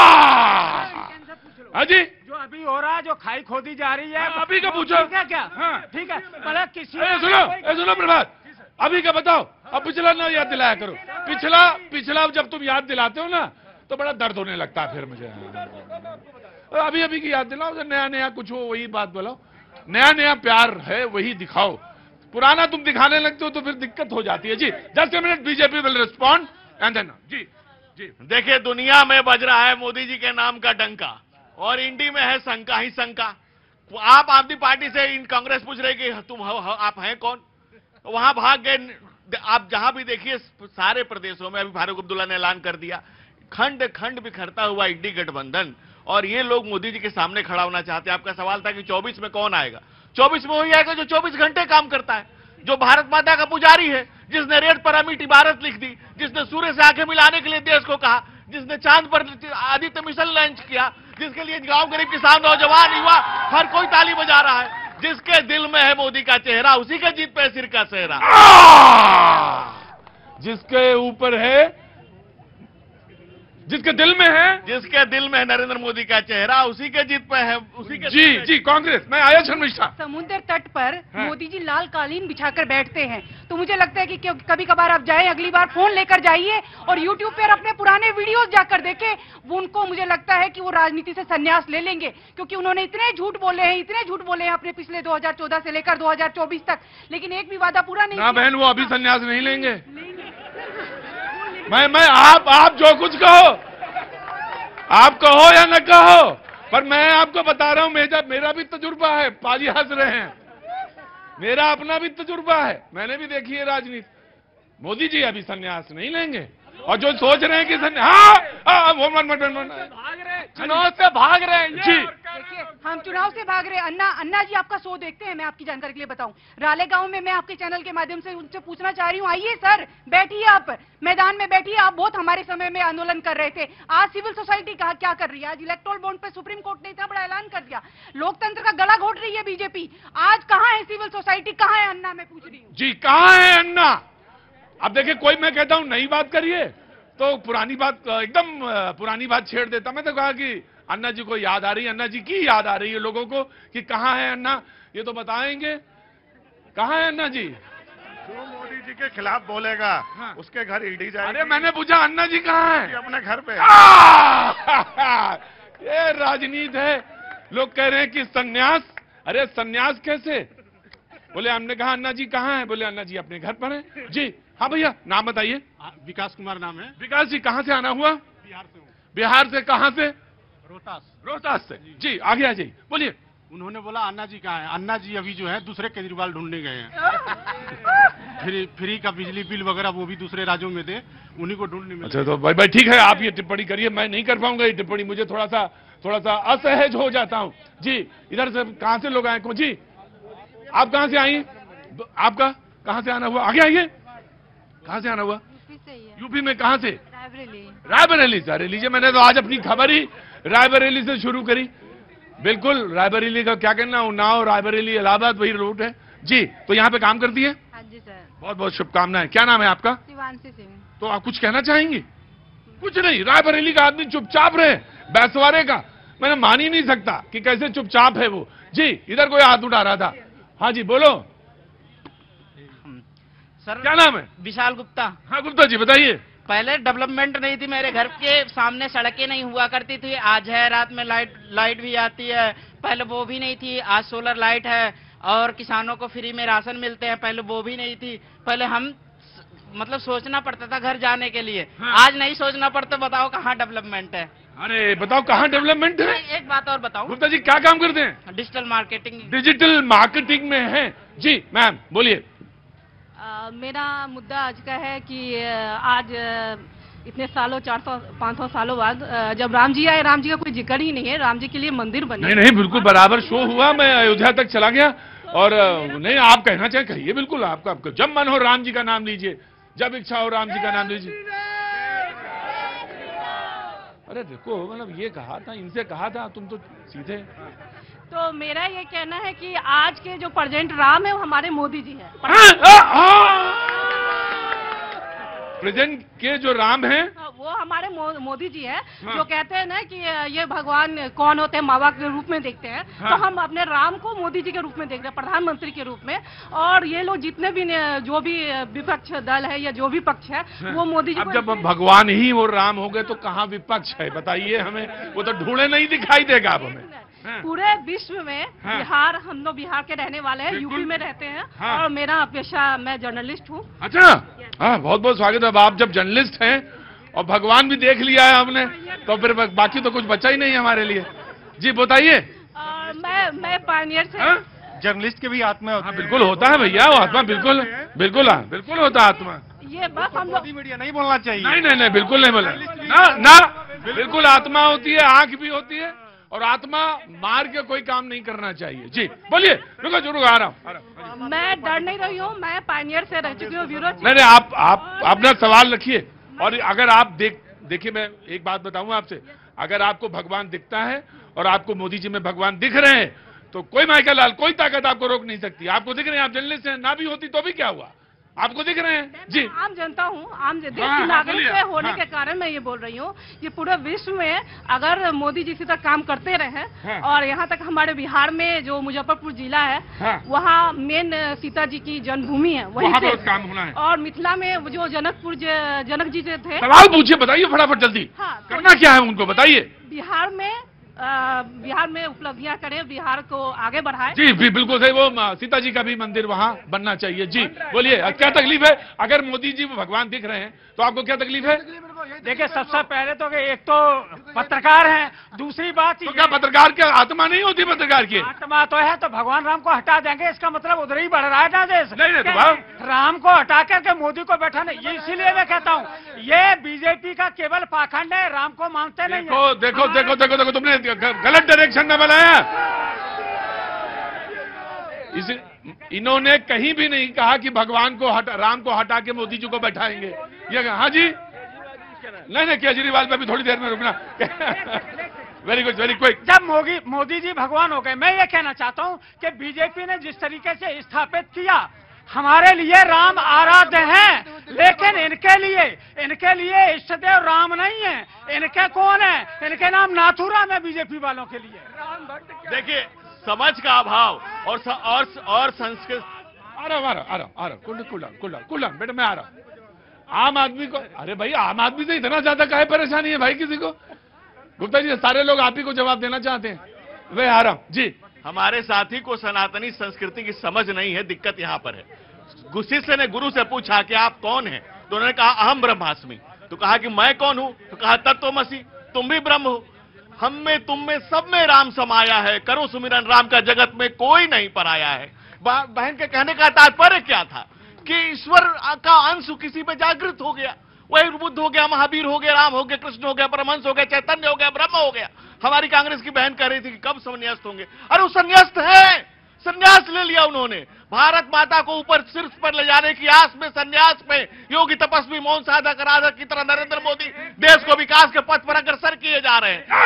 थे। हाँ जी, जो अभी हो रहा है, जो खाई खोदी जा रही है, हाँ, अभी का पूछो। ठीक है क्या? हाँ। ठीक है, मतलब किसी ए, सुनो ए, सुनो प्रभात, अभी का बताओ। अब पिछला ना याद दिलाया करो। पिछला पिछला जब तुम याद दिलाते हो ना तो बड़ा दर्द होने लगता है फिर मुझे। अभी अभी की याद दिलाओ, नया नया कुछ हो, वही बात बोलो। नया नया प्यार है वही दिखाओ, पुराना तुम दिखाने लगते हो तो फिर दिक्कत हो जाती है। जी just a minute, BJP will respond and then. जी जी देखिए, दुनिया में बज रहा है मोदी जी के नाम का डंका, और इंडी में है शंका ही शंका। आप आदमी पार्टी से इन कांग्रेस पूछ रहे कि तुम हो, हो, आप हैं कौन? वहां भाग गए। आप जहां भी देखिए सारे प्रदेशों में, अभी फारूक अब्दुल्ला ने ऐलान कर दिया, खंड खंड बिखरता हुआ इंडी गठबंधन, और ये लोग मोदी जी के सामने खड़ा होना चाहते हैं। आपका सवाल था कि चौबीस में कौन आएगा? चौबीस में वही आएगा जो चौबीस घंटे काम करता है, जो भारत माता का पुजारी है, जिसने रेड पर अमिट इबारत लिख दी, जिसने सूर्य से आंखें मिलाने के लिए देश को कहा, जिसने चांद पर आदित्य मिशन लॉन्च किया, जिसके लिए गांव गरीब किसान नौजवान युवा हर कोई ताली बजा रहा है, जिसके दिल में है मोदी का चेहरा, उसी के जीत पे सिर का सेहरा। जिसके ऊपर है, जिसके दिल में है, जिसके दिल में है नरेंद्र मोदी का चेहरा, उसी के जीत पे है, उसी के। जी जी कांग्रेस, मैं आया शर्मिष्ठा। समुद्र तट पर मोदी जी लाल कालीन बिछाकर बैठते हैं, तो मुझे लगता है कि कभी कभार आप जाएं, अगली बार फोन लेकर जाइए और यूट्यूब पर अपने पुराने वीडियोस जाकर देखें। वो उनको मुझे लगता है कि वो राजनीति से संन्यास ले लेंगे, क्योंकि उन्होंने इतने झूठ बोले हैं, इतने झूठ बोले हैं अपने पिछले दो हज़ार चौदह से लेकर दो हज़ार चौबीस तक, लेकिन एक भी वादा पूरा नहीं ना बहन, वो अभी संन्यास नहीं लेंगे। मैं मैं आप आप जो कुछ कहो, आप कहो या न कहो, पर मैं आपको बता रहा हूं, मेरा मेरा भी तजुर्बा है। पाजी हंस रहे हैं, मेरा अपना भी तजुर्बा है, मैंने भी देखी है राजनीति। मोदी जी अभी संन्यास नहीं लेंगे, और जो सोच रहे हैं कि संन्यास, हाँ वो मन मन मन भाग रहे, चुनाव से भाग रहे हैं जी। देखिए, हम चुनाव से भाग रहे हैं। अन्ना अन्ना जी आपका शो देखते हैं, मैं आपकी जानकारी के लिए बताऊं, रालेगांव में मैं आपके चैनल के माध्यम से उनसे पूछना चाह रही हूं, आइए सर, बैठिए, आप मैदान में बैठिए। आप बहुत हमारे समय में आंदोलन कर रहे थे, आज सिविल सोसाइटी कहा क्या कर रही है? आज इलेक्टोरल बॉन्ड पे सुप्रीम कोर्ट ने इतना बड़ा ऐलान कर दिया, लोकतंत्र का गला घोट रही है बीजेपी। आज कहां है सिविल सोसाइटी, कहां है अन्ना? मैं पूछ रही हूँ जी, कहां है अन्ना? अब देखिए, कोई मैं कहता हूं नई बात करिए तो पुरानी बात, एकदम पुरानी बात छेड़ देता। मैं तो कहा कि अन्ना जी को याद आ रही है, अन्ना जी की याद आ रही है लोगों को कि कहां है अन्ना, ये तो बताएंगे। कहां है अन्ना जी? जो मोदी जी के खिलाफ बोलेगा, हाँ। उसके घर ईडी जाएगी। अरे मैंने पूछा अन्ना जी कहां है? अपने घर पे। ये राजनीति है। लोग कह रहे हैं कि संन्यास, अरे संन्यास कैसे? बोले, हमने कहा अन्ना जी कहां है? बोले अन्ना जी अपने घर पर हैं। जी हाँ भैया, नाम बताइए। विकास कुमार नाम है। विकास जी कहां से आना हुआ? बिहार से हूँ। बिहार से कहां से? रोहतास। रोहतास से। जी आगे आ जाइए, बोलिए। उन्होंने बोला अन्ना जी कहाँ है? अन्ना जी अभी जो है दूसरे केजरीवाल ढूंढने गए हैं। फ्री फ्री का बिजली बिल वगैरह वो भी दूसरे राज्यों में दे, उन्हीं को ढूंढने में। अच्छा तो भाई भाई ठीक है, आप ये टिप्पणी करिए, मैं नहीं कर पाऊंगा ये टिप्पणी, मुझे थोड़ा सा थोड़ा सा असहज हो जाता हूँ। जी इधर से कहाँ से लोग आए? जी आप कहाँ से आई? आपका कहाँ से आना हुआ? आगे आइए। कहाँ से आना हुआ? यूपी में कहाँ से? रायबरेली। रायबरेली से। अरे लीजिए, मैंने तो आज अपनी खबर ही रायबरेली से शुरू करी। बिल्कुल, रायबरेली का क्या कहना, उन्नाव रायबरेली इलाहाबाद वही रूट है। जी तो यहाँ पे काम करती है? हाँ जी सर। बहुत बहुत शुभकामनाएं। क्या नाम है आपका? शिवांशी सिंह। तो आप कुछ कहना चाहेंगी? कुछ नहीं, रायबरेली का आदमी चुपचाप रहे, बैसवारे का मैंने मान ही नहीं सकता कि कैसे चुपचाप है वो। जी इधर कोई हाथ उठा रहा था, हाँ जी बोलो सर। क्या नाम है? विशाल गुप्ता। हाँ गुप्ता जी बताइए। पहले डेवलपमेंट नहीं थी, मेरे घर के सामने सड़कें नहीं हुआ करती थी, आज है, रात में लाइट लाइट भी आती है, पहले वो भी नहीं थी, आज सोलर लाइट है, और किसानों को फ्री में राशन मिलते हैं, पहले वो भी नहीं थी। पहले हम मतलब सोचना पड़ता था घर जाने के लिए, हाँ। आज नहीं सोचना पड़ता। बताओ कहाँ डेवलपमेंट है? अरे बताओ कहाँ डेवलपमेंट है? एक बात और बताओ गुप्ता जी, क्या काम करते हैं? Digital marketing. डिजिटल मार्केटिंग में है जी। मैम बोलिए। मेरा मुद्दा आज का है कि आज इतने सालों चार सौ पाँच सौ सालों बाद जब राम जी आए, राम जी का कोई जिक्र ही नहीं है, राम जी के लिए मंदिर बने। नहीं नहीं बिल्कुल बराबर शो हुआ, मैं अयोध्या तक चला गया और नहीं आप कहना चाहे कहिए, बिल्कुल आपका आपको जब मन हो राम जी का नाम लीजिए, जब इच्छा हो राम जी का नाम लीजिए। अरे देखो मतलब ये कहा था, इनसे कहा था, तुम तो सीधे। तो मेरा ये कहना है कि आज के जो प्रेजेंट राम है वो हमारे मोदी जी हैं। प्रेजेंट के जो राम हैं वो हमारे मो, मोदी जी हैं। हाँ। जो कहते हैं ना कि ये भगवान कौन होते हैं, माँ बाप के रूप में देखते हैं। हाँ। तो हम अपने राम को मोदी जी के रूप में देख रहे हैं, प्रधानमंत्री के रूप में। और ये लोग जितने भी जो भी विपक्ष दल है या जो भी पक्ष है, हाँ। वो मोदी जी अब जब भगवान ही वो राम हो गए तो कहाँ विपक्ष है बताइए हमें? वो तो ढूंढे नहीं दिखाई देगा अब हमें। हाँ। पूरे विश्व में हाँ। बिहार, हम लोग बिहार के रहने वाले हैं, यूपी में रहते हैं। हाँ। और मेरा पेशा, मैं जर्नलिस्ट हूँ। अच्छा हाँ, बहुत बहुत स्वागत है। अब आप जब जर्नलिस्ट हैं और भगवान भी देख लिया है हमने, तो फिर बाकी तो कुछ बचा ही नहीं हमारे लिए। जी बताइए। मैं मैं पायनियर से। हाँ? जर्नलिस्ट के भी आत्मा होता है। बिल्कुल होता है भैया, वो आत्मा बिल्कुल बिल्कुल हाँ बिल्कुल होता है आत्मा। ये बस हम लोग मीडिया नहीं बोलना चाहिए। नहीं नहीं नहीं बिल्कुल नहीं बोला ना ना, बिल्कुल आत्मा होती है, आंख भी होती है, और आत्मा मार के कोई काम नहीं करना चाहिए। जी बोलिए। रुको जरूर आ रहा हूँ। मैं डर नहीं रही हूँ, मैं पायनियर से रह चुकी हूँ ब्यूरो। नहीं नहीं आप आप अपना सवाल रखिए। और अगर आप देख देखिए मैं एक बात बताऊं आपसे, अगर आपको भगवान दिखता है और आपको मोदी जी में भगवान दिख रहे हैं तो कोई माइकल लाल, कोई ताकत आपको रोक नहीं सकती। आपको दिख रहे हैं, आप जर्नलिस्ट हैं, ना भी होती तो भी क्या हुआ, आपको दिख रहे हैं। जी आम जनता हूँ, आम देश की नागरिक हाँ, होने हाँ, के कारण मैं ये बोल रही हूँ कि पूरे विश्व में अगर मोदी जी इसी तरह काम करते रहे हाँ, और यहाँ तक हमारे बिहार में जो मुजफ्फरपुर जिला है हाँ, वहाँ मेन सीता जी की जन्मभूमि है, वहीं से काम होना है। और मिथिला में जो जनकपुर जनक जी जो थे। सवाल पूछिए, बताइए फटाफट जल्दी। हाँ, करना क्या है उनको बताइए। बिहार में आ, बिहार में उपलब्धियां करें, बिहार को आगे बढ़ाए। जी बिल्कुल सही, वो सीता जी का भी मंदिर वहाँ बनना चाहिए। जी बोलिए क्या तकलीफ है? अगर मोदी जी भगवान दिख रहे हैं तो आपको क्या तकलीफ है? देखिए सबसे पहले तो एक तो पत्रकार हैं, दूसरी बात तो क्या पत्रकार की आत्मा नहीं होती? पत्रकार की आत्मा तो है, तो भगवान राम को हटा देंगे, इसका मतलब उधर ही बढ़ रहा है ना देश। नहीं नहीं तो राम को हटा करके मोदी को बैठाना, ये इसीलिए मैं कहता हूँ ये बीजेपी का केवल पाखंड है, राम को मानते नहीं। देखो देखो देखो देखो देखो तुमने गलत डायरेक्शन में बनाया। इस इन्होंने कहीं भी नहीं कहा कि भगवान को हटा, राम को हटा के मोदी जी को बैठाएंगे। ये हाँ जी नहीं नहीं केजरीवाल पे भी थोड़ी देर में रुकना। Very good very quick. जब मोदी मोदी जी भगवान हो गए, मैं ये कहना चाहता हूँ कि बीजेपी ने जिस तरीके से स्थापित किया, हमारे लिए राम आराध्य हैं, लेकिन इनके लिए इनके लिए इष्टदेव राम नहीं है। इनके कौन है? इनके नाम नाथूराम है बीजेपी वालों के लिए। देखिए समझ का अभाव और स, और और संस्कृत। आ रहा आ रहा आ रहा आ रहा कुल कुल कुल कुल बेटा मैं आ रहा। आम आदमी को, अरे भाई आम आदमी से इतना ज्यादा काहे परेशानी है भाई किसी को? गुप्ता जी सारे लोग आप ही को जवाब देना चाहते हैं। वे आ रहा हूं जी। हमारे साथी को सनातनी संस्कृति की समझ नहीं है, दिक्कत यहाँ पर है। गुस्से ने गुरु से पूछा कि आप कौन हैं, तो उन्होंने कहा अहम ब्रह्मास्मि। तो कहा कि मैं कौन हूं? तो कहा तत्वमसि, तुम भी ब्रह्म हो। हम में तुम में सब में राम समाया है, करो सुमिरन राम का, जगत में कोई नहीं पराया है। बहन के कहने का तात्पर्य क्या था कि ईश्वर का अंश किसी पे जागृत हो गया, वही बुद्ध हो गया, महावीर हो गया, राम हो गया, कृष्ण हो गया, परमहंस हो गया, चैतन्य हो गया, ब्रह्म हो गया। हमारी कांग्रेस की बहन कह रही थी कि कब संन्यास्त होंगे। अरे वो संन्यास्त है, संन्यास ले लिया उन्होंने। भारत माता को ऊपर शीर्ष पर ले जाने की आस में, संन्यास में योगी तपस्वी मौन साधक राधक की तरह नरेंद्र मोदी देश को विकास के पथ पर अग्रसर किए जा रहे हैं।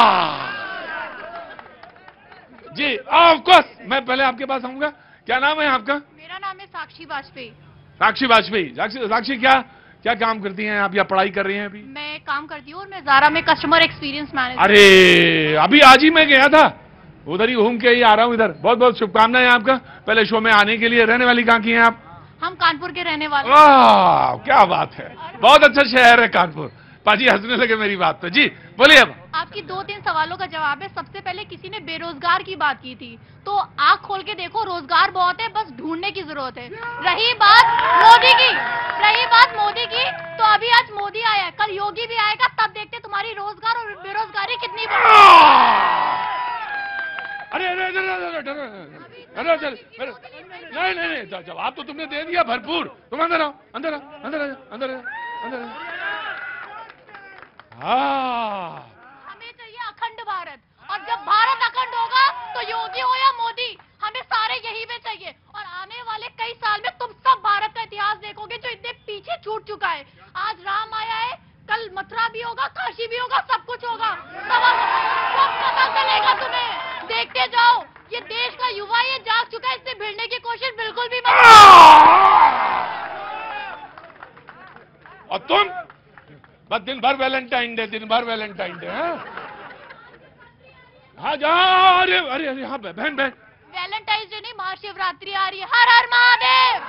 जी ऑफ कोर्स मैं पहले आपके पास आऊंगा। क्या नाम है आपका? मेरा नाम है साक्षी वाजपेयी। साक्षी वाजपेयी। साक्षी साक्षी क्या क्या काम करती हैं आप या पढ़ाई कर रही हैं अभी? मैं काम करती हूँ और मैं ज़ारा में कस्टमर एक्सपीरियंस मैनेजर। अरे अभी आज ही मैं गया था, उधर ही घूम के ही आ रहा हूँ इधर। बहुत बहुत शुभकामनाएं आपका पहले शो में आने के लिए। रहने वाली कहाँ की हैं आप? हम कानपुर के रहने वाले। वाह क्या बात है, बहुत अच्छा शहर है कानपुर। पाजी हंसने लगे मेरी बात पे। जी बोलिए। अब आपकी दो तीन सवालों का जवाब है। सबसे पहले किसी ने बेरोजगार की बात की थी, तो आंख खोल के देखो, रोजगार बहुत है, बस ढूंढने की जरूरत है। रही बात मोदी की रही बात मोदी की तो अभी आज मोदी आया, कल योगी भी आएगा, तब देखते तुम्हारी रोजगार और बेरोजगारी कितनी अरे अरे अरे अरे अरे नहीं नहीं नहीं जवाब तो तुमने दे दिया भरपूर। तुम अंदर आओ, अंदर आओ, अंदर आओ, अंदर आओ, अंदर आओ। हाँ हमें चाहिए अखंड भारत, और जब भारत अखंड होगा तो योगी हो या मोदी, हमें सारे यही में चाहिए। और आने वाले कई साल में तुम सब भारत का इतिहास देखोगे जो इतने पीछे छूट चुका है। आज राम आया है, कल मथुरा भी होगा, काशी भी होगा, सब कुछ होगा, सब सब पता चलेगा तुम्हें। देखते जाओ, ये देश का युवा ये जाग चुका है, इससे भिड़ने की कोशिश बिल्कुल भी मत। और तुम बस दिन भर वैलेंटाइन डे, दिन भर वैलेंटाइन डे। हाँ जा, अरे अरे अरे हाँ बहन बहन, वैलेंटाइन डे नहीं, महाशिवरात्रि आ रही है। हर हर महादेव।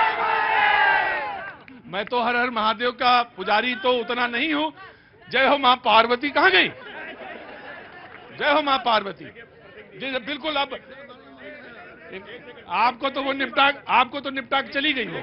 मैं तो हर हर महादेव का पुजारी तो उतना नहीं हूँ। जय हो माँ पार्वती कहाँ गई? जय हो माँ पार्वती। जी बिल्कुल। अब आपको तो वो निपटा आपको तो निपटा के चली गई वो।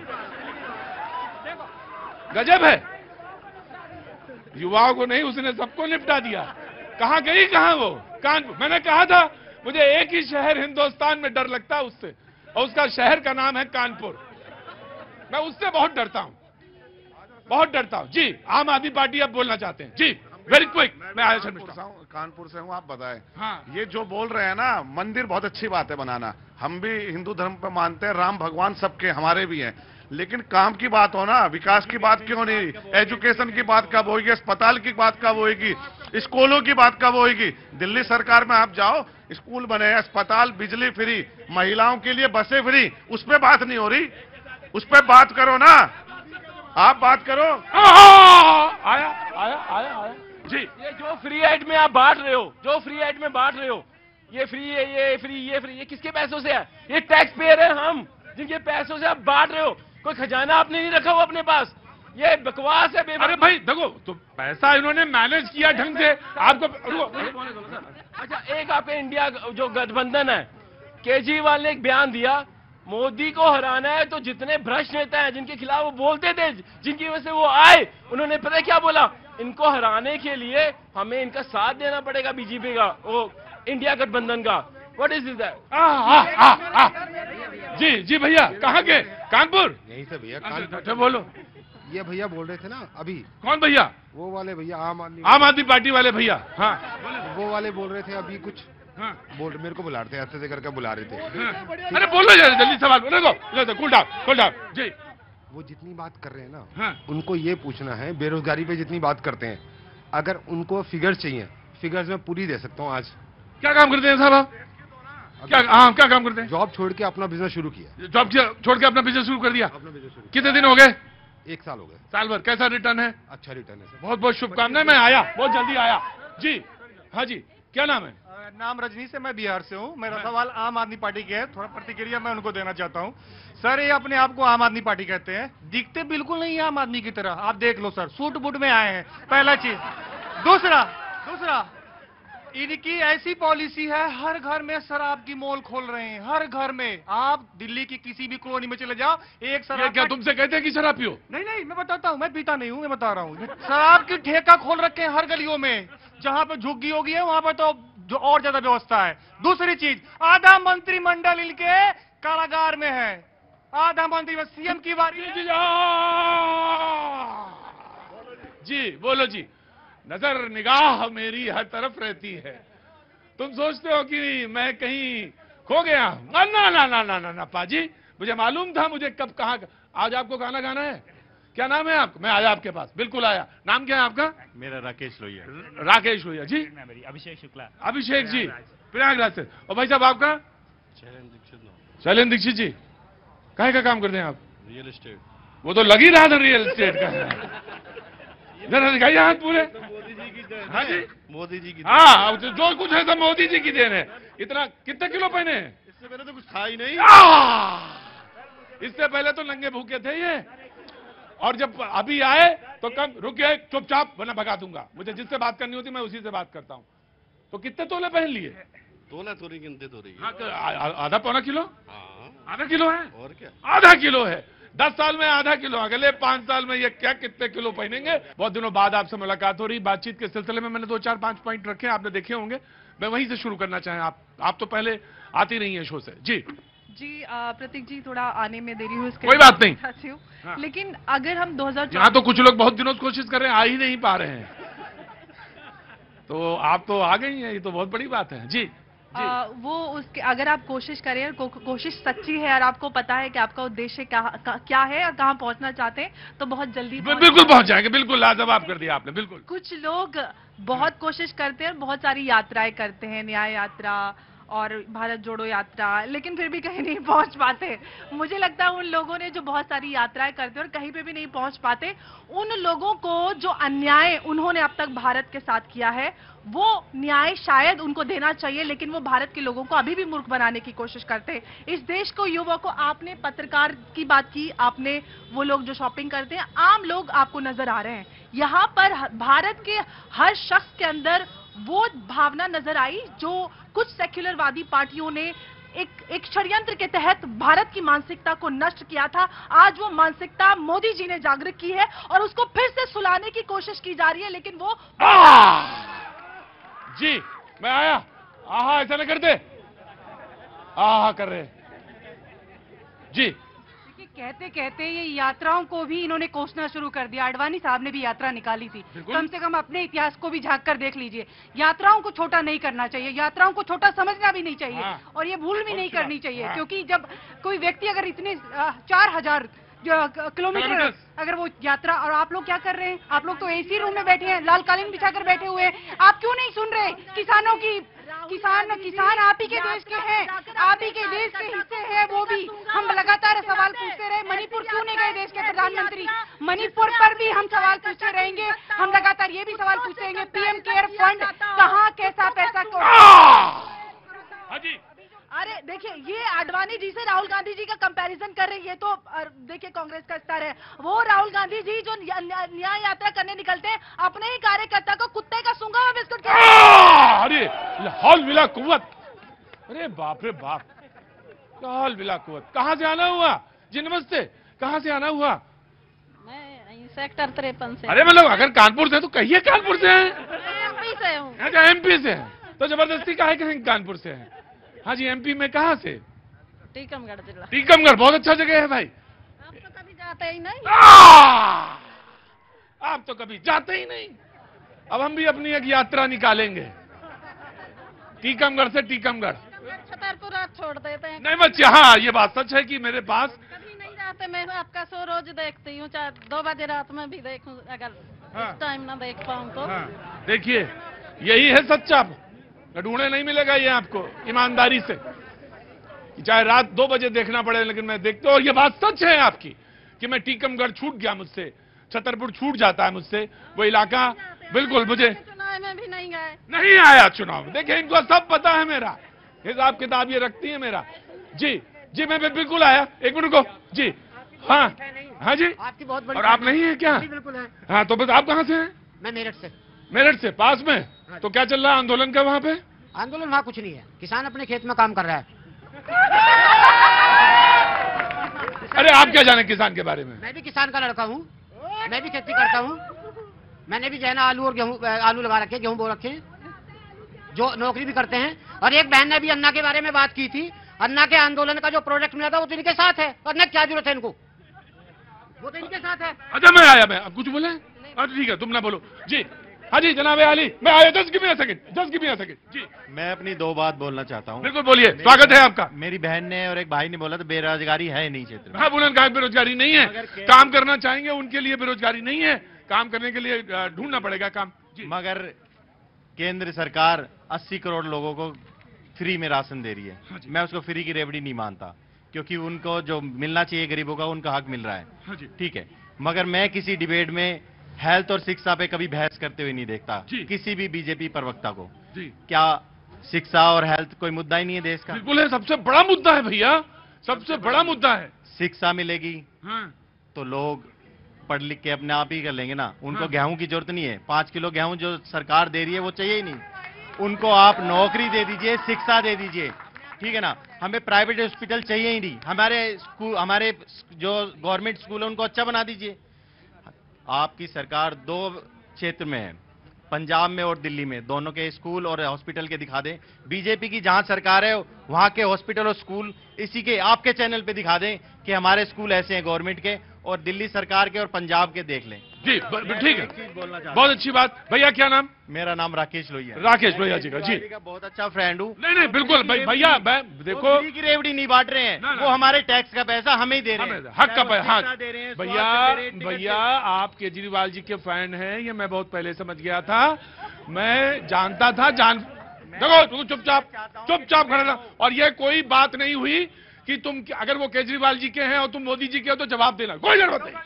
गजब है, युवाओं को नहीं, उसने सबको निपटा दिया। कहाँ गई, कहाँ वो? कानपुर। मैंने कहा था मुझे एक ही शहर हिंदुस्तान में डर लगता है उससे, और उसका शहर का नाम है कानपुर। मैं उससे बहुत डरता हूं, बहुत डरता हूं। जी आम आदमी पार्टी अब बोलना चाहते हैं। जी वेरी क्विक। मैं आया कानपुर से हूँ, आप बताएं। हाँ। ये जो बोल रहे हैं ना, मंदिर बहुत अच्छी बात है बनाना, हम भी हिंदू धर्म पे मानते हैं, राम भगवान सबके हमारे भी हैं, लेकिन काम की बात हो ना, विकास की बात क्यों नहीं? एजुकेशन की बात कब होगी? अस्पताल की बात कब होगी? स्कूलों की बात कब होगी? दिल्ली सरकार में आप जाओ, स्कूल बने, अस्पताल, बिजली फ्री, महिलाओं के लिए बसें फ्री, उस पर बात नहीं हो रही। उस पर बात करो ना, आप बात करो। आया आया आया आया जी। ये जो फ्री एड में आप बांट रहे हो, जो फ्री एड में बांट रहे हो, ये फ्री है, ये फ्री, ये फ्री, ये किसके पैसों से है? ये टैक्स पेयर है हम, जिनके पैसों से आप बांट रहे हो। कोई खजाना आपने नहीं रखा हुआ अपने पास, ये बकवास है। अरे भाई देखो, तो पैसा इन्होंने मैनेज किया ढंग से। आपको अच्छा, एक आपके इंडिया जो गठबंधन है, केजरीवाल ने एक बयान दिया, मोदी को हराना है तो जितने भ्रष्ट नेता हैं जिनके खिलाफ वो बोलते थे, जिनकी वजह से वो आए, उन्होंने पता है क्या बोला? इनको हराने के लिए हमें इनका साथ देना पड़ेगा, बीजेपी का, वो इंडिया गठबंधन का। What is this? जी जी भैया, कहाँ के? कानपुर? यहीं से भैया। अच्छा बोलो। ये भैया बोल रहे थे ना अभी। कौन भैया? वो वाले भैया, आम आदमी आम आदमी पार्टी वाले भैया। हाँ वो वाले बोल रहे थे अभी कुछ। हाँ बोल मेरे को बुला रहे थे, ऐसे ऐसे करके बुला रहे थे। हाँ। अरे बोलो जल्दी सवाल बोलो। Cool down, cool down. जी वो जितनी बात कर रहे हैं ना, हाँ। उनको ये पूछना है, बेरोजगारी पे जितनी बात करते हैं, अगर उनको फिगर्स चाहिए, फिगर्स मैं पूरी दे सकता हूँ। आज क्या काम करते हैं साहब आप? क्या हाँ क्या काम करते हैं? जॉब छोड़ के अपना बिजनेस शुरू किया। जॉब छोड़ के अपना बिजनेस शुरू कर दिया? अपना बिजनेस शुरू। कितने दिन हो गए? एक साल हो गए। साल भर। कैसा रिटर्न है? अच्छा रिटर्न है सर। बहुत बहुत शुभकामनाएं। मैं आया, बहुत जल्दी आया। जी हाँ जी, क्या नाम है? नाम रजनी से, मैं बिहार से हूँ। मेरा सवाल आम आदमी पार्टी के है, थोड़ा प्रतिक्रिया मैं उनको देना चाहता हूँ। सर ये अपने आप को आम आदमी पार्टी कहते हैं, दिखते बिल्कुल नहीं है आम आदमी की तरह। आप देख लो सर, सूट बूट में आए हैं, पहला चीज। दूसरा दूसरा इनकी ऐसी पॉलिसी है, हर घर में शराब की मॉल खोल रहे हैं, हर घर में। आप दिल्ली की किसी भी कॉलोनी में चले जाओ, एक शराब। क्या तुमसे कहते हैं कि शराब पियो? नहीं नहीं, मैं बताता हूँ, मैं पीता नहीं हूँ, मैं बता रहा हूँ। शराब की ठेका खोल रखे हैं हर गलियों में, जहाँ पे झुग्गी होगी है वहां पर तो जो और ज्यादा व्यवस्था है। दूसरी चीज, आधा मंत्रिमंडल इनके कारागार में है, आधा मंत्री में। सीएम की बारी। जी बोलो जी। नजर निगाह मेरी हर तरफ रहती है। तुम सोचते हो कि मैं कहीं खो गया? ना ना ना ना ना ना, ना पाजी, मुझे मालूम था मुझे कब कहाँ। आज आपको गाना गाना है? क्या नाम है आपका? मैं आया आपके पास, बिल्कुल आया। नाम क्या है आपका? मेरा राकेश लोहिया। राकेश लोहिया जी। अभिषेक शुक्ला। अभिषेक जी प्रयागराज से। और भाई साहब आपका? शैलेंद्र दीक्षित। शैलेंद्र दीक्षित जी, काहे का काम करते हैं आप? Real estate. वो तो लग ही रहा था रियल एस्टेट का। जरा दिखाइए हाथ पूरे। मोदी जी की हाँ जी मोदी जी की हाँ जो जो कुछ है सब मोदी जी की देन है। इतना कितने किलो पहने हैं? इससे पहले तो कुछ था ही नहीं। इससे पहले तो नंगे भूखे थे ये, और जब अभी आए तो कम रुके चुपचाप वरना भगा दूंगा। मुझे जिससे बात करनी होती मैं उसी से बात करता हूँ। तो कितने तोले पहन लिए? तोला थोड़ी गिनते थोड़ी। हाँ, आधा पौना किलो? आधा किलो है और क्या, आधा किलो है। दस साल में आधा किलो, अगले पांच साल में ये क्या कितने किलो पहनेंगे? बहुत दिनों बाद आपसे मुलाकात हो रही। बातचीत के सिलसिले में मैंने दो चार पांच पॉइंट रखे, आपने देखे होंगे। मैं वहीं से शुरू करना चाहें आप आप तो पहले आती रही है शो से। जी जी प्रतीक जी, थोड़ा आने में देरी हुई, कोई बात नहीं। हाँ। लेकिन अगर हम दो हजार यहाँ तो कुछ लोग बहुत दिनों से कोशिश कर रहे हैं, आ ही नहीं पा रहे हैं, तो आप तो आ गई हैं, ये तो बहुत बड़ी बात है। जी आ, वो उसके अगर आप कोशिश करें और को, कोशिश सच्ची है और आपको पता है कि आपका उद्देश्य क्या क्या है और कहाँ पहुंचना चाहते हैं, तो बहुत जल्दी बिल्कुल पहुंच जाएंगे। बिल्कुल लाजवाब कर दिया आपने। बिल्कुल कुछ लोग बहुत कोशिश करते हैं, बहुत सारी यात्राएं करते हैं, न्याय यात्रा और भारत जोड़ो यात्रा, लेकिन फिर भी कहीं नहीं पहुंच पाते। मुझे लगता है उन लोगों ने जो बहुत सारी यात्राएं करते हैं और कहीं पे भी नहीं पहुंच पाते, उन लोगों को जो अन्याय उन्होंने अब तक भारत के साथ किया है वो न्याय शायद उनको देना चाहिए, लेकिन वो भारत के लोगों को अभी भी मूर्ख बनाने की कोशिश करते हैं। इस देश को, युवा को, आपने पत्रकार की बात की, आपने वो लोग जो शॉपिंग करते हैं, आम लोग आपको नजर आ रहे हैं। यहाँ पर भारत के हर शख्स के अंदर वो भावना नजर आई जो कुछ सेक्युलरवादी पार्टियों ने एक एक षड्यंत्र के तहत भारत की मानसिकता को नष्ट किया था। आज वो मानसिकता मोदी जी ने जागृत की है और उसको फिर से सुलाने की कोशिश की जा रही है, लेकिन वो जी मैं आया। आहा ऐसा न करते, आहा कर रहे जी। कहते कहते ये यात्राओं को भी इन्होंने कोसना शुरू कर दिया। आडवाणी साहब ने भी यात्रा निकाली थी, कम से कम अपने इतिहास को भी झांक कर देख लीजिए। यात्राओं को छोटा नहीं करना चाहिए, यात्राओं को छोटा समझना भी नहीं चाहिए। हाँ। और ये भूल भी नहीं करनी चाहिए। हाँ। क्योंकि जब कोई व्यक्ति अगर इतने चार हजार किलोमीटर अगर वो यात्रा, और आप लोग क्या कर रहे हैं? आप लोग तो एसी रूम में बैठे हैं, लाल कालीन बिछाकर बैठे हुए हैं। आप क्यों नहीं सुन रहे किसानों की? किसान किसान आप ही के देश के हैं, आप ही के देश के हिस्से हैं वो भी। हम लगातार सवाल पूछते रहे, मणिपुर क्यों नहीं गए देश के प्रधानमंत्री? मणिपुर पर भी हम सवाल पूछते रहेंगे। हम लगातार ये भी सवाल पूछते रहेंगे, पीएम केयर फंड कहाँ, कैसा पैसा जी। अरे देखिए, ये आडवाणी जी से राहुल गांधी जी का कंपैरिजन कर रहे हैं, ये तो देखिए कांग्रेस का स्तर है। वो राहुल गांधी जी जो न्याय यात्रा करने निकलते हैं, अपने ही कार्यकर्ता को कुत्ते का सूंघा हुआ बिस्कुट खिलाते हैं। अरे हौल मिला कुव्वत, अरे बाप रे बाप, हौल मिला कुव्वत। कहाँ से आना हुआ जी? नमस्ते, कहाँ से आना हुआ? मैं सेक्टर तिरपन से। अरे मतलब अगर कानपुर से तो कहिए कानपुर से हैं। एमपी से हूँ। अच्छा एमपी से हैं, तो जबरदस्ती काहे कहेंगे कानपुर से हैं? हाँ जी, एमपी में कहाँ से? टीकमगढ़ जिला। टीकमगढ़ बहुत अच्छा जगह है भाई। आप तो कभी जाते ही नहीं। आप तो कभी जाते ही नहीं। अब हम भी अपनी एक यात्रा निकालेंगे टीकमगढ़ से टीकमगढ़। छतरपुर आप छोड़ देते हैं। नहीं बच्चे, हाँ ये बात सच है कि मेरे पास कभी नहीं जाते। मैं आपका शो रोज देखती हूँ, चाहे दो बजे रात में भी देखूं, अगर हाँ। टाइम ना देख पाऊँ तो। हाँ। देखिए यही है सच्चा, ढूंढे नहीं मिलेगा ये आपको ईमानदारी से, चाहे रात दो बजे देखना पड़े, लेकिन मैं देखता हूँ। और ये बात सच है आपकी कि मैं टीकमगढ़ छूट गया मुझसे, छतरपुर छूट जाता है मुझसे, वो इलाका बिल्कुल मुझे। चुनाव में भी नहीं गए। नहीं आया चुनाव में, देखिए इनको सब पता है, मेरा हिसाब किताब ये रखती है मेरा। जी जी मैं बिल्कुल आया, एक मिनट को जी। हाँ हाँ जी, आपकी बहुत बड़ी। और आप नहीं है क्या? बिल्कुल है। हाँ तो बस आप कहाँ से हैं? मैं मेरठ से। मेरठ से, पास में। तो क्या चल रहा है आंदोलन का वहाँ पे? आंदोलन वहाँ कुछ नहीं है, किसान अपने खेत में काम कर रहा है। अरे आप क्या जाने किसान के बारे में? मैं भी किसान का लड़का हूँ, मैं भी खेती करता हूँ। मैंने भी जो है ना आलू और गेहूँ, आलू लगा रखे, गेहूँ बो रखे, जो नौकरी भी करते हैं। और एक बहन ने भी अन्ना के बारे में बात की थी। अन्ना के आंदोलन का जो प्रोजेक्ट मिला था वो तो इनके साथ है, अन्ना क्या जरूरत है इनको, वो तो इनके साथ है। अच्छा मैं आया, मैं अब कुछ बोले? अच्छा ठीक है, तुम ना बोलो जी। हाँ जी जनाब अली, मैं आया, दस गिव मी अ सेकंड, दस गिव मी अ सेकंड जी। मैं अपनी दो बात बोलना चाहता हूँ। बिल्कुल बोलिए, स्वागत है आपका। मेरी बहन ने और एक भाई ने बोला तो बेरोजगारी है नहीं क्षेत्र में। हाँ बोले, कहा बेरोजगारी नहीं है, काम करना चाहेंगे उनके लिए बेरोजगारी नहीं है, काम करने के लिए ढूंढना पड़ेगा काम। मगर केंद्र सरकार अस्सी करोड़ लोगों को फ्री में राशन दे रही है। मैं उसको फ्री की रेवड़ी नहीं मानता, क्योंकि उनको जो मिलना चाहिए गरीबों का, उनका हक मिल रहा है, ठीक है। मगर मैं किसी डिबेट में हेल्थ और शिक्षा पे कभी बहस करते हुए नहीं देखता किसी भी बीजेपी प्रवक्ता को। जी। क्या शिक्षा और हेल्थ कोई मुद्दा ही नहीं है देश का? बिल्कुल है, सबसे बड़ा मुद्दा है भैया, सबसे बड़ा मुद्दा है। शिक्षा मिलेगी हाँ। तो लोग पढ़ लिख के अपने आप ही कर लेंगे ना। उनको हाँ। गेहूं की जरूरत नहीं है, पांच किलो गेहूं जो सरकार दे रही है वो चाहिए ही नहीं। उनको आप नौकरी दे दीजिए, शिक्षा दे दीजिए, ठीक है ना। हमें प्राइवेट हॉस्पिटल चाहिए ही नहीं, हमारे स्कूल, हमारे जो गवर्नमेंट स्कूल है उनको अच्छा बना दीजिए। आपकी सरकार दो क्षेत्र में है, पंजाब में और दिल्ली में, दोनों के स्कूल और हॉस्पिटल के दिखा दें। बीजेपी की जहां सरकार है वहां के हॉस्पिटल और स्कूल इसी के आपके चैनल पे दिखा दें कि हमारे स्कूल ऐसे हैं गवर्नमेंट के, और दिल्ली सरकार के और पंजाब के देख लें। जी ठीक है, बहुत अच्छी बात। भैया क्या नाम? मेरा नाम राकेश लोहिया। राकेश लोहिया जी का। जी का बहुत अच्छा फ्रेंड हूँ। नहीं नहीं बिल्कुल भाई, भैया मैं देखो फ्री की रेवड़ी नहीं बांट रहे हैं, वो हमारे टैक्स का पैसा हमें ही दे रहे हैं, हक का पैसा। हाँ दे रहे हैं भैया, भैया आप केजरीवाल जी के फैन हैं, ये मैं बहुत पहले समझ गया था, मैं जानता था। जान देखो तू चुपचाप चुपचाप खड़ा रहा। और ये कोई बात नहीं हुई कि तुम, अगर वो केजरीवाल जी के हैं और तुम मोदी जी के हो तो जवाब देना, कोई जरूरत नहीं,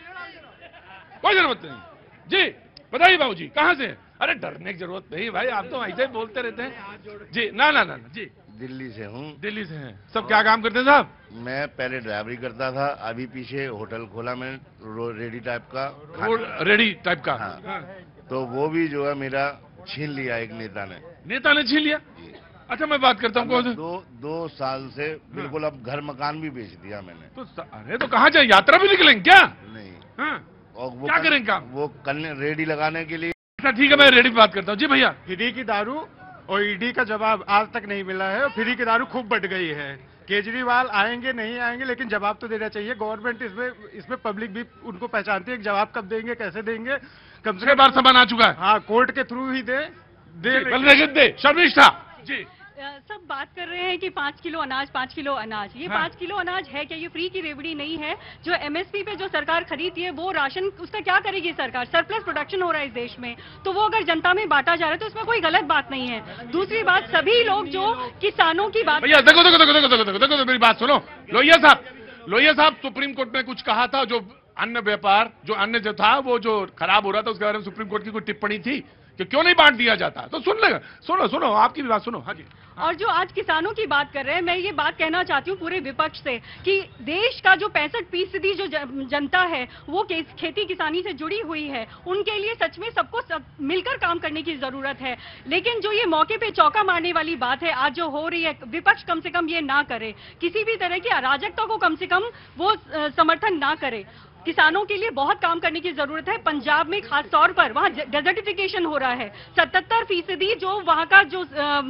कोई जरूरत नहीं। जी बताइए बाबू जी, कहाँ से? अरे डरने की जरूरत नहीं भाई, आप तो ऐसे ही बोलते रहते हैं। जी ना ना ना जी दिल्ली से हूँ। दिल्ली से हैं सब। क्या काम करते हैं साहब? मैं पहले ड्राइवरी करता था, अभी पीछे होटल खोला मैंने, रेडी टाइप का। रेडी टाइप का? हाँ। तो वो भी जो है मेरा छीन लिया एक नेता ने। नेता ने छीन लिया? अच्छा मैं बात करता हूँ। कौन? दो दो साल से बिल्कुल, अब घर मकान भी बेच दिया मैंने। तो अरे तो कहाँ जाए, यात्रा भी निकलेंगे क्या? नहीं। हाँ। और वो क्या करेंगे काम? वो करने रेडी लगाने के लिए। अच्छा ठीक है, मैं रेडी पे बात करता हूँ। जी भैया। फ्री की दारू और ईडी का जवाब आज तक नहीं मिला है, और फ्री की दारू खूब बढ़ गई है। केजरीवाल आएंगे नहीं आएंगे, लेकिन जवाब तो देना चाहिए। गवर्नमेंट इसमें इसमें पब्लिक भी उनको पहचानती है, जवाब कब देंगे, कैसे देंगे। कम से कम बार सामान आ चुका है। हाँ, कोर्ट के थ्रू ही दे दे, दे शर्मिष्ठा जी। सब बात कर रहे हैं कि पाँच किलो अनाज, पाँच किलो अनाज, ये हाँ। पाँच किलो अनाज है क्या? ये फ्री की रेवड़ी नहीं है। जो एमएसपी पे जो सरकार खरीदती है वो राशन उसका क्या करेगी सरकार? सरप्लस प्रोडक्शन हो रहा है इस देश में, तो वो अगर जनता में बांटा जा रहा है तो इसमें कोई गलत बात नहीं है। दूसरी बात, सभी लोग जो किसानों की बात, भैया देखो देखो देखो देखो देखो देखो देखो मेरी बात सुनो। लोहिया साहब, लोहिया साहब सुप्रीम कोर्ट में कुछ कहा था, जो अन्न व्यापार, जो अन्न जो था वो जो खराब हो रहा था, उसके बारे में सुप्रीम कोर्ट की कोई टिप्पणी थी कि क्यों नहीं बांट दिया जाता? तो सुन लेगा, सुनो सुनो आपकी भी बात सुनो। हाँ जी। और जो आज किसानों की बात कर रहे हैं, मैं ये बात कहना चाहती हूँ पूरे विपक्ष से कि देश का जो पैंसठ फीसदी जो जनता है वो खेती किसानी से जुड़ी हुई है, उनके लिए सच में सबको सब मिलकर काम करने की जरूरत है। लेकिन जो ये मौके पे चौका मारने वाली बात है आज जो हो रही है, विपक्ष कम से कम ये ना करे, किसी भी तरह की अराजकता को कम से कम वो समर्थन ना करे। किसानों के लिए बहुत काम करने की जरूरत है। पंजाब में खास तौर पर वहाँ डेजर्टिफिकेशन हो रहा है, सतहत्तर फीसदी जो वहाँ का जो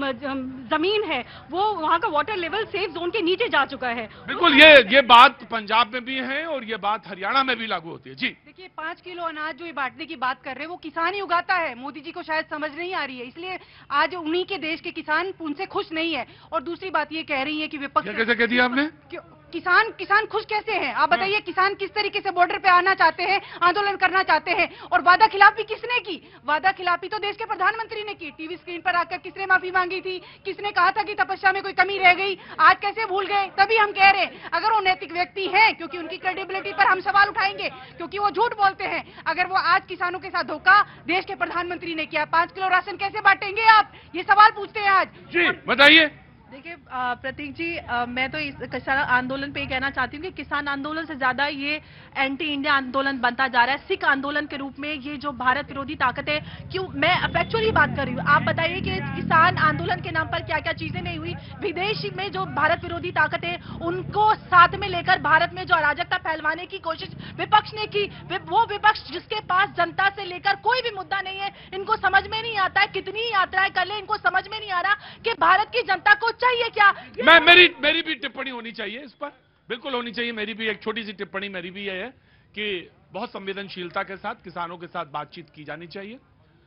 जमीन है वो वहाँ का वाटर लेवल सेफ जोन के नीचे जा चुका है। बिल्कुल, ये ये बात पंजाब में भी है और ये बात हरियाणा में भी लागू होती है। जी देखिए, पांच किलो अनाज जो ये बांटने की बात कर रहे हैं वो किसान ही उगाता है, मोदी जी को शायद समझ नहीं आ रही है, इसलिए आज उन्हीं के देश के किसान उनसे खुश नहीं है। और दूसरी बात ये कह रही है कि विपक्ष, कैसे कह दिया आपने? किसान किसान खुश कैसे हैं? आप बताइए, किसान किस तरीके से बॉर्डर पे आना चाहते हैं, आंदोलन करना चाहते हैं। और वादा खिलाफी किसने की? वादा खिलाफी तो देश के प्रधानमंत्री ने की। टीवी स्क्रीन पर आकर किसने माफी मांगी थी? किसने कहा था कि तपस्या में कोई कमी रह गई? आज कैसे भूल गए? तभी हम कह रहे हैं अगर वो नैतिक व्यक्ति हैं, क्योंकि उनकी क्रेडिबिलिटी पर हम सवाल उठाएंगे, क्योंकि वो झूठ बोलते हैं। अगर वो आज किसानों के साथ धोखा देश के प्रधानमंत्री ने किया, पांच किलो राशन कैसे बांटेंगे आप? ये सवाल पूछते हैं आज। जी बताइए। देखिए प्रतीक जी, आ, मैं तो इस किसान आंदोलन पे कहना चाहती हूँ कि किसान आंदोलन से ज्यादा ये एंटी इंडिया आंदोलन बनता जा रहा है। सिख आंदोलन के रूप में ये जो भारत विरोधी ताकतें, क्यों, मैं फैक्चुअली बात कर रही हूँ। आप बताइए कि किसान आंदोलन के नाम पर क्या क्या चीजें नहीं हुई। विदेश में जो भारत विरोधी ताकतें, उनको साथ में लेकर भारत में जो अराजकता फैलवाने की कोशिश विपक्ष ने की, वो विपक्ष जिसके पास जनता से लेकर कोई भी मुद्दा नहीं है, इनको समझ में नहीं आता है। कितनी यात्राएं कर ले, इनको समझ में नहीं आ रहा कि भारत की जनता को चाहिए क्या। मैं मेरी मेरी भी टिप्पणी होनी चाहिए इस पर, बिल्कुल होनी चाहिए। मेरी भी एक छोटी सी टिप्पणी मेरी भी है कि बहुत संवेदनशीलता के साथ किसानों के साथ बातचीत की जानी चाहिए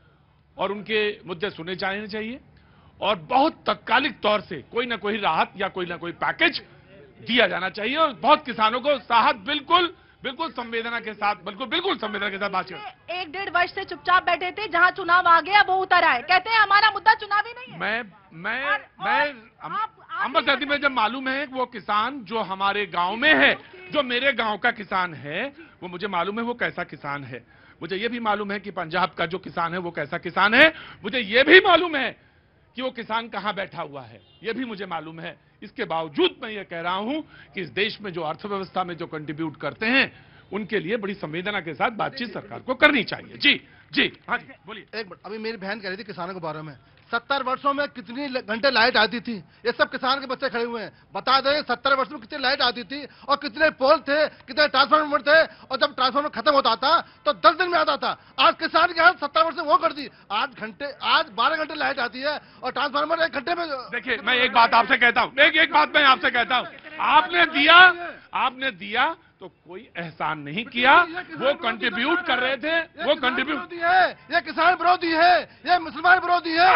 और उनके मुद्दे सुने जाने चाहिए और बहुत तत्कालिक तौर से कोई ना कोई राहत या कोई ना कोई पैकेज दिया जाना चाहिए और बहुत किसानों को राहत बिल्कुल बिल्कुल संवेदना के साथ बिल्कुल बिल्कुल संवेदना के साथ बातचीत। एक डेढ़ वर्ष से चुपचाप बैठे थे, जहां चुनाव आ गया वो उतर आए, कहते हैं हमारा मुद्दा चुनावी नहीं है। मैं मैं और, मैं अम्बा में जब मालूम है वो किसान जो हमारे गांव में है जो मेरे गांव का किसान है वो मुझे मालूम है वो कैसा किसान है। मुझे ये भी मालूम है कि पंजाब का जो किसान है वो कैसा किसान है। मुझे ये भी मालूम है कि वो किसान कहां बैठा हुआ है, ये भी मुझे मालूम है। इसके बावजूद मैं ये कह रहा हूं कि इस देश में जो अर्थव्यवस्था में जो कंट्रीब्यूट करते हैं उनके लिए बड़ी संवेदना के साथ बातचीत सरकार को करनी चाहिए। जी जी हाँ जी बोलिए। एक मिनट, अभी मेरी बहन कह रही थी किसानों के बारे में, सत्तर वर्षों में कितनी घंटे लाइट आती थी, ये सब किसान के बच्चे खड़े हुए हैं, बता दें सत्तर वर्ष में कितनी लाइट आती थी और कितने पोल थे, कितने ट्रांसफार्मर थे, और जब ट्रांसफार्मर खत्म होता था तो दस दिन में आता था। आज किसान की हालत सत्तर वर्ष में वो कर दी, आज घंटे आज बारह घंटे लाइट आती है और ट्रांसफार्मर एक घंटे में। देखिए मैं एक बात आपसे कहता हूं, एक एक बात मैं आपसे कहता हूं, आपने दिया आपने दिया तो कोई एहसान नहीं किया, वो कंट्रीब्यूट कर रहे थे, वो कंट्रीब्यूट है, ये किसान विरोधी है, ये मुसलमान विरोधी है।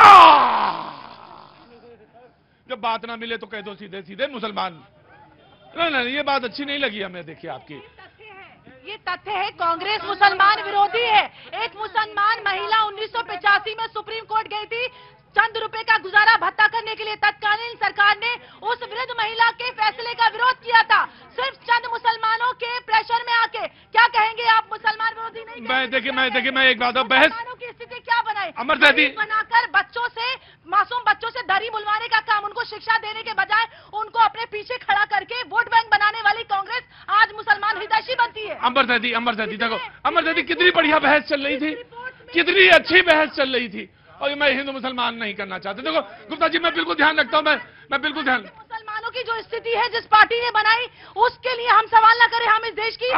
जब बात ना मिले तो कह दो सीधे सीधे मुसलमान। नहीं नहीं ये बात अच्छी नहीं लगी हमें। देखिए आपकी ये तथ्य है, कांग्रेस मुसलमान विरोधी है। एक मुसलमान महिला उन्नीस सौ पचासी में सुप्रीम कोर्ट गई थी चंद रुपए का गुजारा भत्ता करने के लिए। तत्कालीन सरकार ने उस वृद्ध महिला के फैसले का विरोध किया था, सिर्फ चंद मुसलमानों के प्रेशर में आके। क्या कहेंगे आप, मुसलमान विरोधी नहीं? मैं देखिए मैं देखिए मैं एक बात बहस मुसलमानों की स्थिति क्या बनाए, अमर जैदी बनाकर बच्चों से, मासूम बच्चों से दरी बुलवाने का काम, उनको शिक्षा देने के बजाय उनको अपने पीछे खड़ा करके वोट बैंक बनाने वाली कांग्रेस आज मुसलमान हितैषी बनती है। अमर जैदी अमर जैदी देखो अमर जैदी कितनी बढ़िया बहस चल रही थी, कितनी अच्छी बहस चल रही थी, और मैं हिंदू मुसलमान नहीं करना चाहता। देखो गुप्ता जी मैं बिल्कुल ध्यान रखता हूं, मैं मैं बिल्कुल ध्यान। मुसलमानों की जो स्थिति है जिस पार्टी ने बनाई उसके लिए हम सवाल ना करें, हम इस देश की।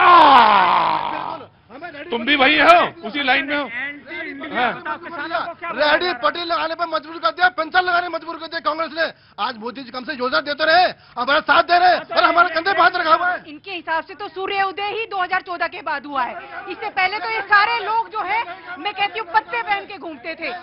तुम भी वही हो, उसी लाइन में हो। रेहड़ी पटरी लगाने पर मजबूर कर दिया, पेंशन लगाने मजबूर कर दिया कांग्रेस ने। आज मोदी जी कम से योजना देते रहे, हमारा साथ दे रहे और हमारे कंधे पे हाथ रखा हुआ है। इनके हिसाब से तो सूर्य उदय ही दो हज़ार चौदह के बाद हुआ है। इससे पहले तो ये सारे लोग जो है मैं कहती हूँ पत्ते पहन के घूमते थे।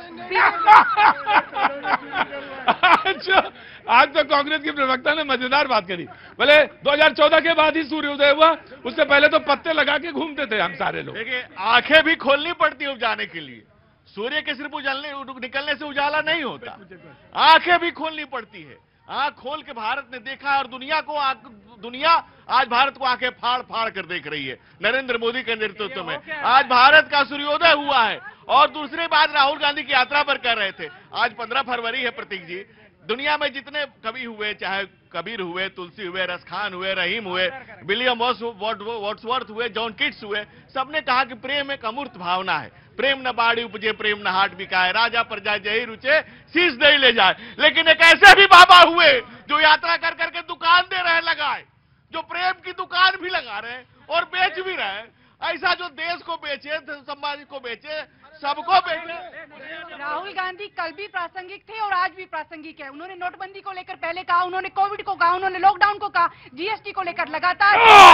अच्छा आज तो कांग्रेस की प्रवक्ता ने मजेदार बात करी, बोले दो हज़ार चौदह के बाद ही सूर्योदय हुआ, उससे पहले तो पत्ते लगा के घूमते थे हम सारे लोग। देखिए आंखें भी खोलनी पड़ती है उपजाने के लिए, सूर्य के सिर्फ उजलने निकलने से उजाला नहीं होता, आंखें भी खोलनी पड़ती है। आंख खोल के भारत ने देखा और दुनिया को दुनिया आज भारत को आंखें फाड़ फाड़ कर देख रही है नरेंद्र मोदी के नेतृत्व में। आज भारत का सूर्योदय हुआ है। और दूसरी बात राहुल गांधी की यात्रा पर कर रहे थे, आज पंद्रह फरवरी है प्रतीक जी, दुनिया में जितने कवि हुए, चाहे कबीर हुए, तुलसी हुए, रसखान हुए, रहीम हुए, विलियम वर्ड्सवर्थ हुए, जॉन किट्स हुए, सबने कहा कि प्रेम एक अमूर्त भावना है, प्रेम न बाड़ी उपजे, प्रेम न हाट बिकाए, राजा पर जाए जही रुचे, शीश नहीं ले जाए। लेकिन एक ऐसे भी बाबा हुए जो यात्रा कर करके दुकान दे रहे लगाए, जो प्रेम की दुकान भी लगा रहे और बेच भी रहे। ऐसा जो देश को बेचे, समाज को बेचे, सबको बेचे। राहुल गांधी कल भी प्रासंगिक थे और आज भी प्रासंगिक है। उन्होंने नोटबंदी को लेकर पहले कहा, उन्होंने कोविड को कहा, उन्होंने लॉकडाउन को कहा, जीएसटी को लेकर लगातार।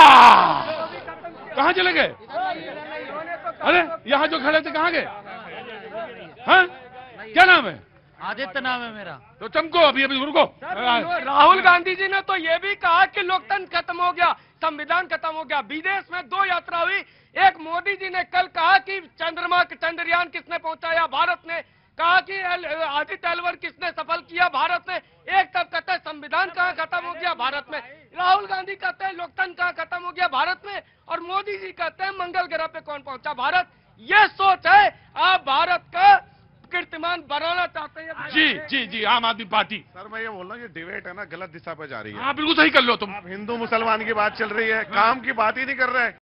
कहां चले गए? अरे यहाँ जो खड़े थे कहां गए? हाँ? क्या नाम है? आदित्य नाम है मेरा। तो चमको अभी अभी रुको। राहुल गांधी जी ने तो ये भी कहा कि लोकतंत्र खत्म हो गया, संविधान खत्म हो गया। विदेश में दो यात्रा हुई, एक मोदी जी ने कल कहा कि चंद्रमा चंद्रयान किसने पहुंचाया, भारत ने। कहा कि आदित्य एलवर किसने सफल किया, भारत ने। एक तरफ कहते हैं संविधान कहाँ खत्म हो गया, भारत में। राहुल गांधी कहते हैं लोकतंत्र कहाँ खत्म हो गया, भारत में। और मोदी जी कहते हैं मंगल ग्रह पे कौन पहुंचा, भारत। ये सोच है, आप भारत का कीर्तिमान बनाना चाहते हैं। जी जी जी आम आदमी पार्टी। सर मैं ये बोल रहा हूँ, ये डिबेट है ना गलत दिशा पे जा रही है। हाँ बिल्कुल सही कर लो तुम। आप हिंदू मुसलमान की बात चल रही है, काम की बात ही नहीं कर रहे हैं।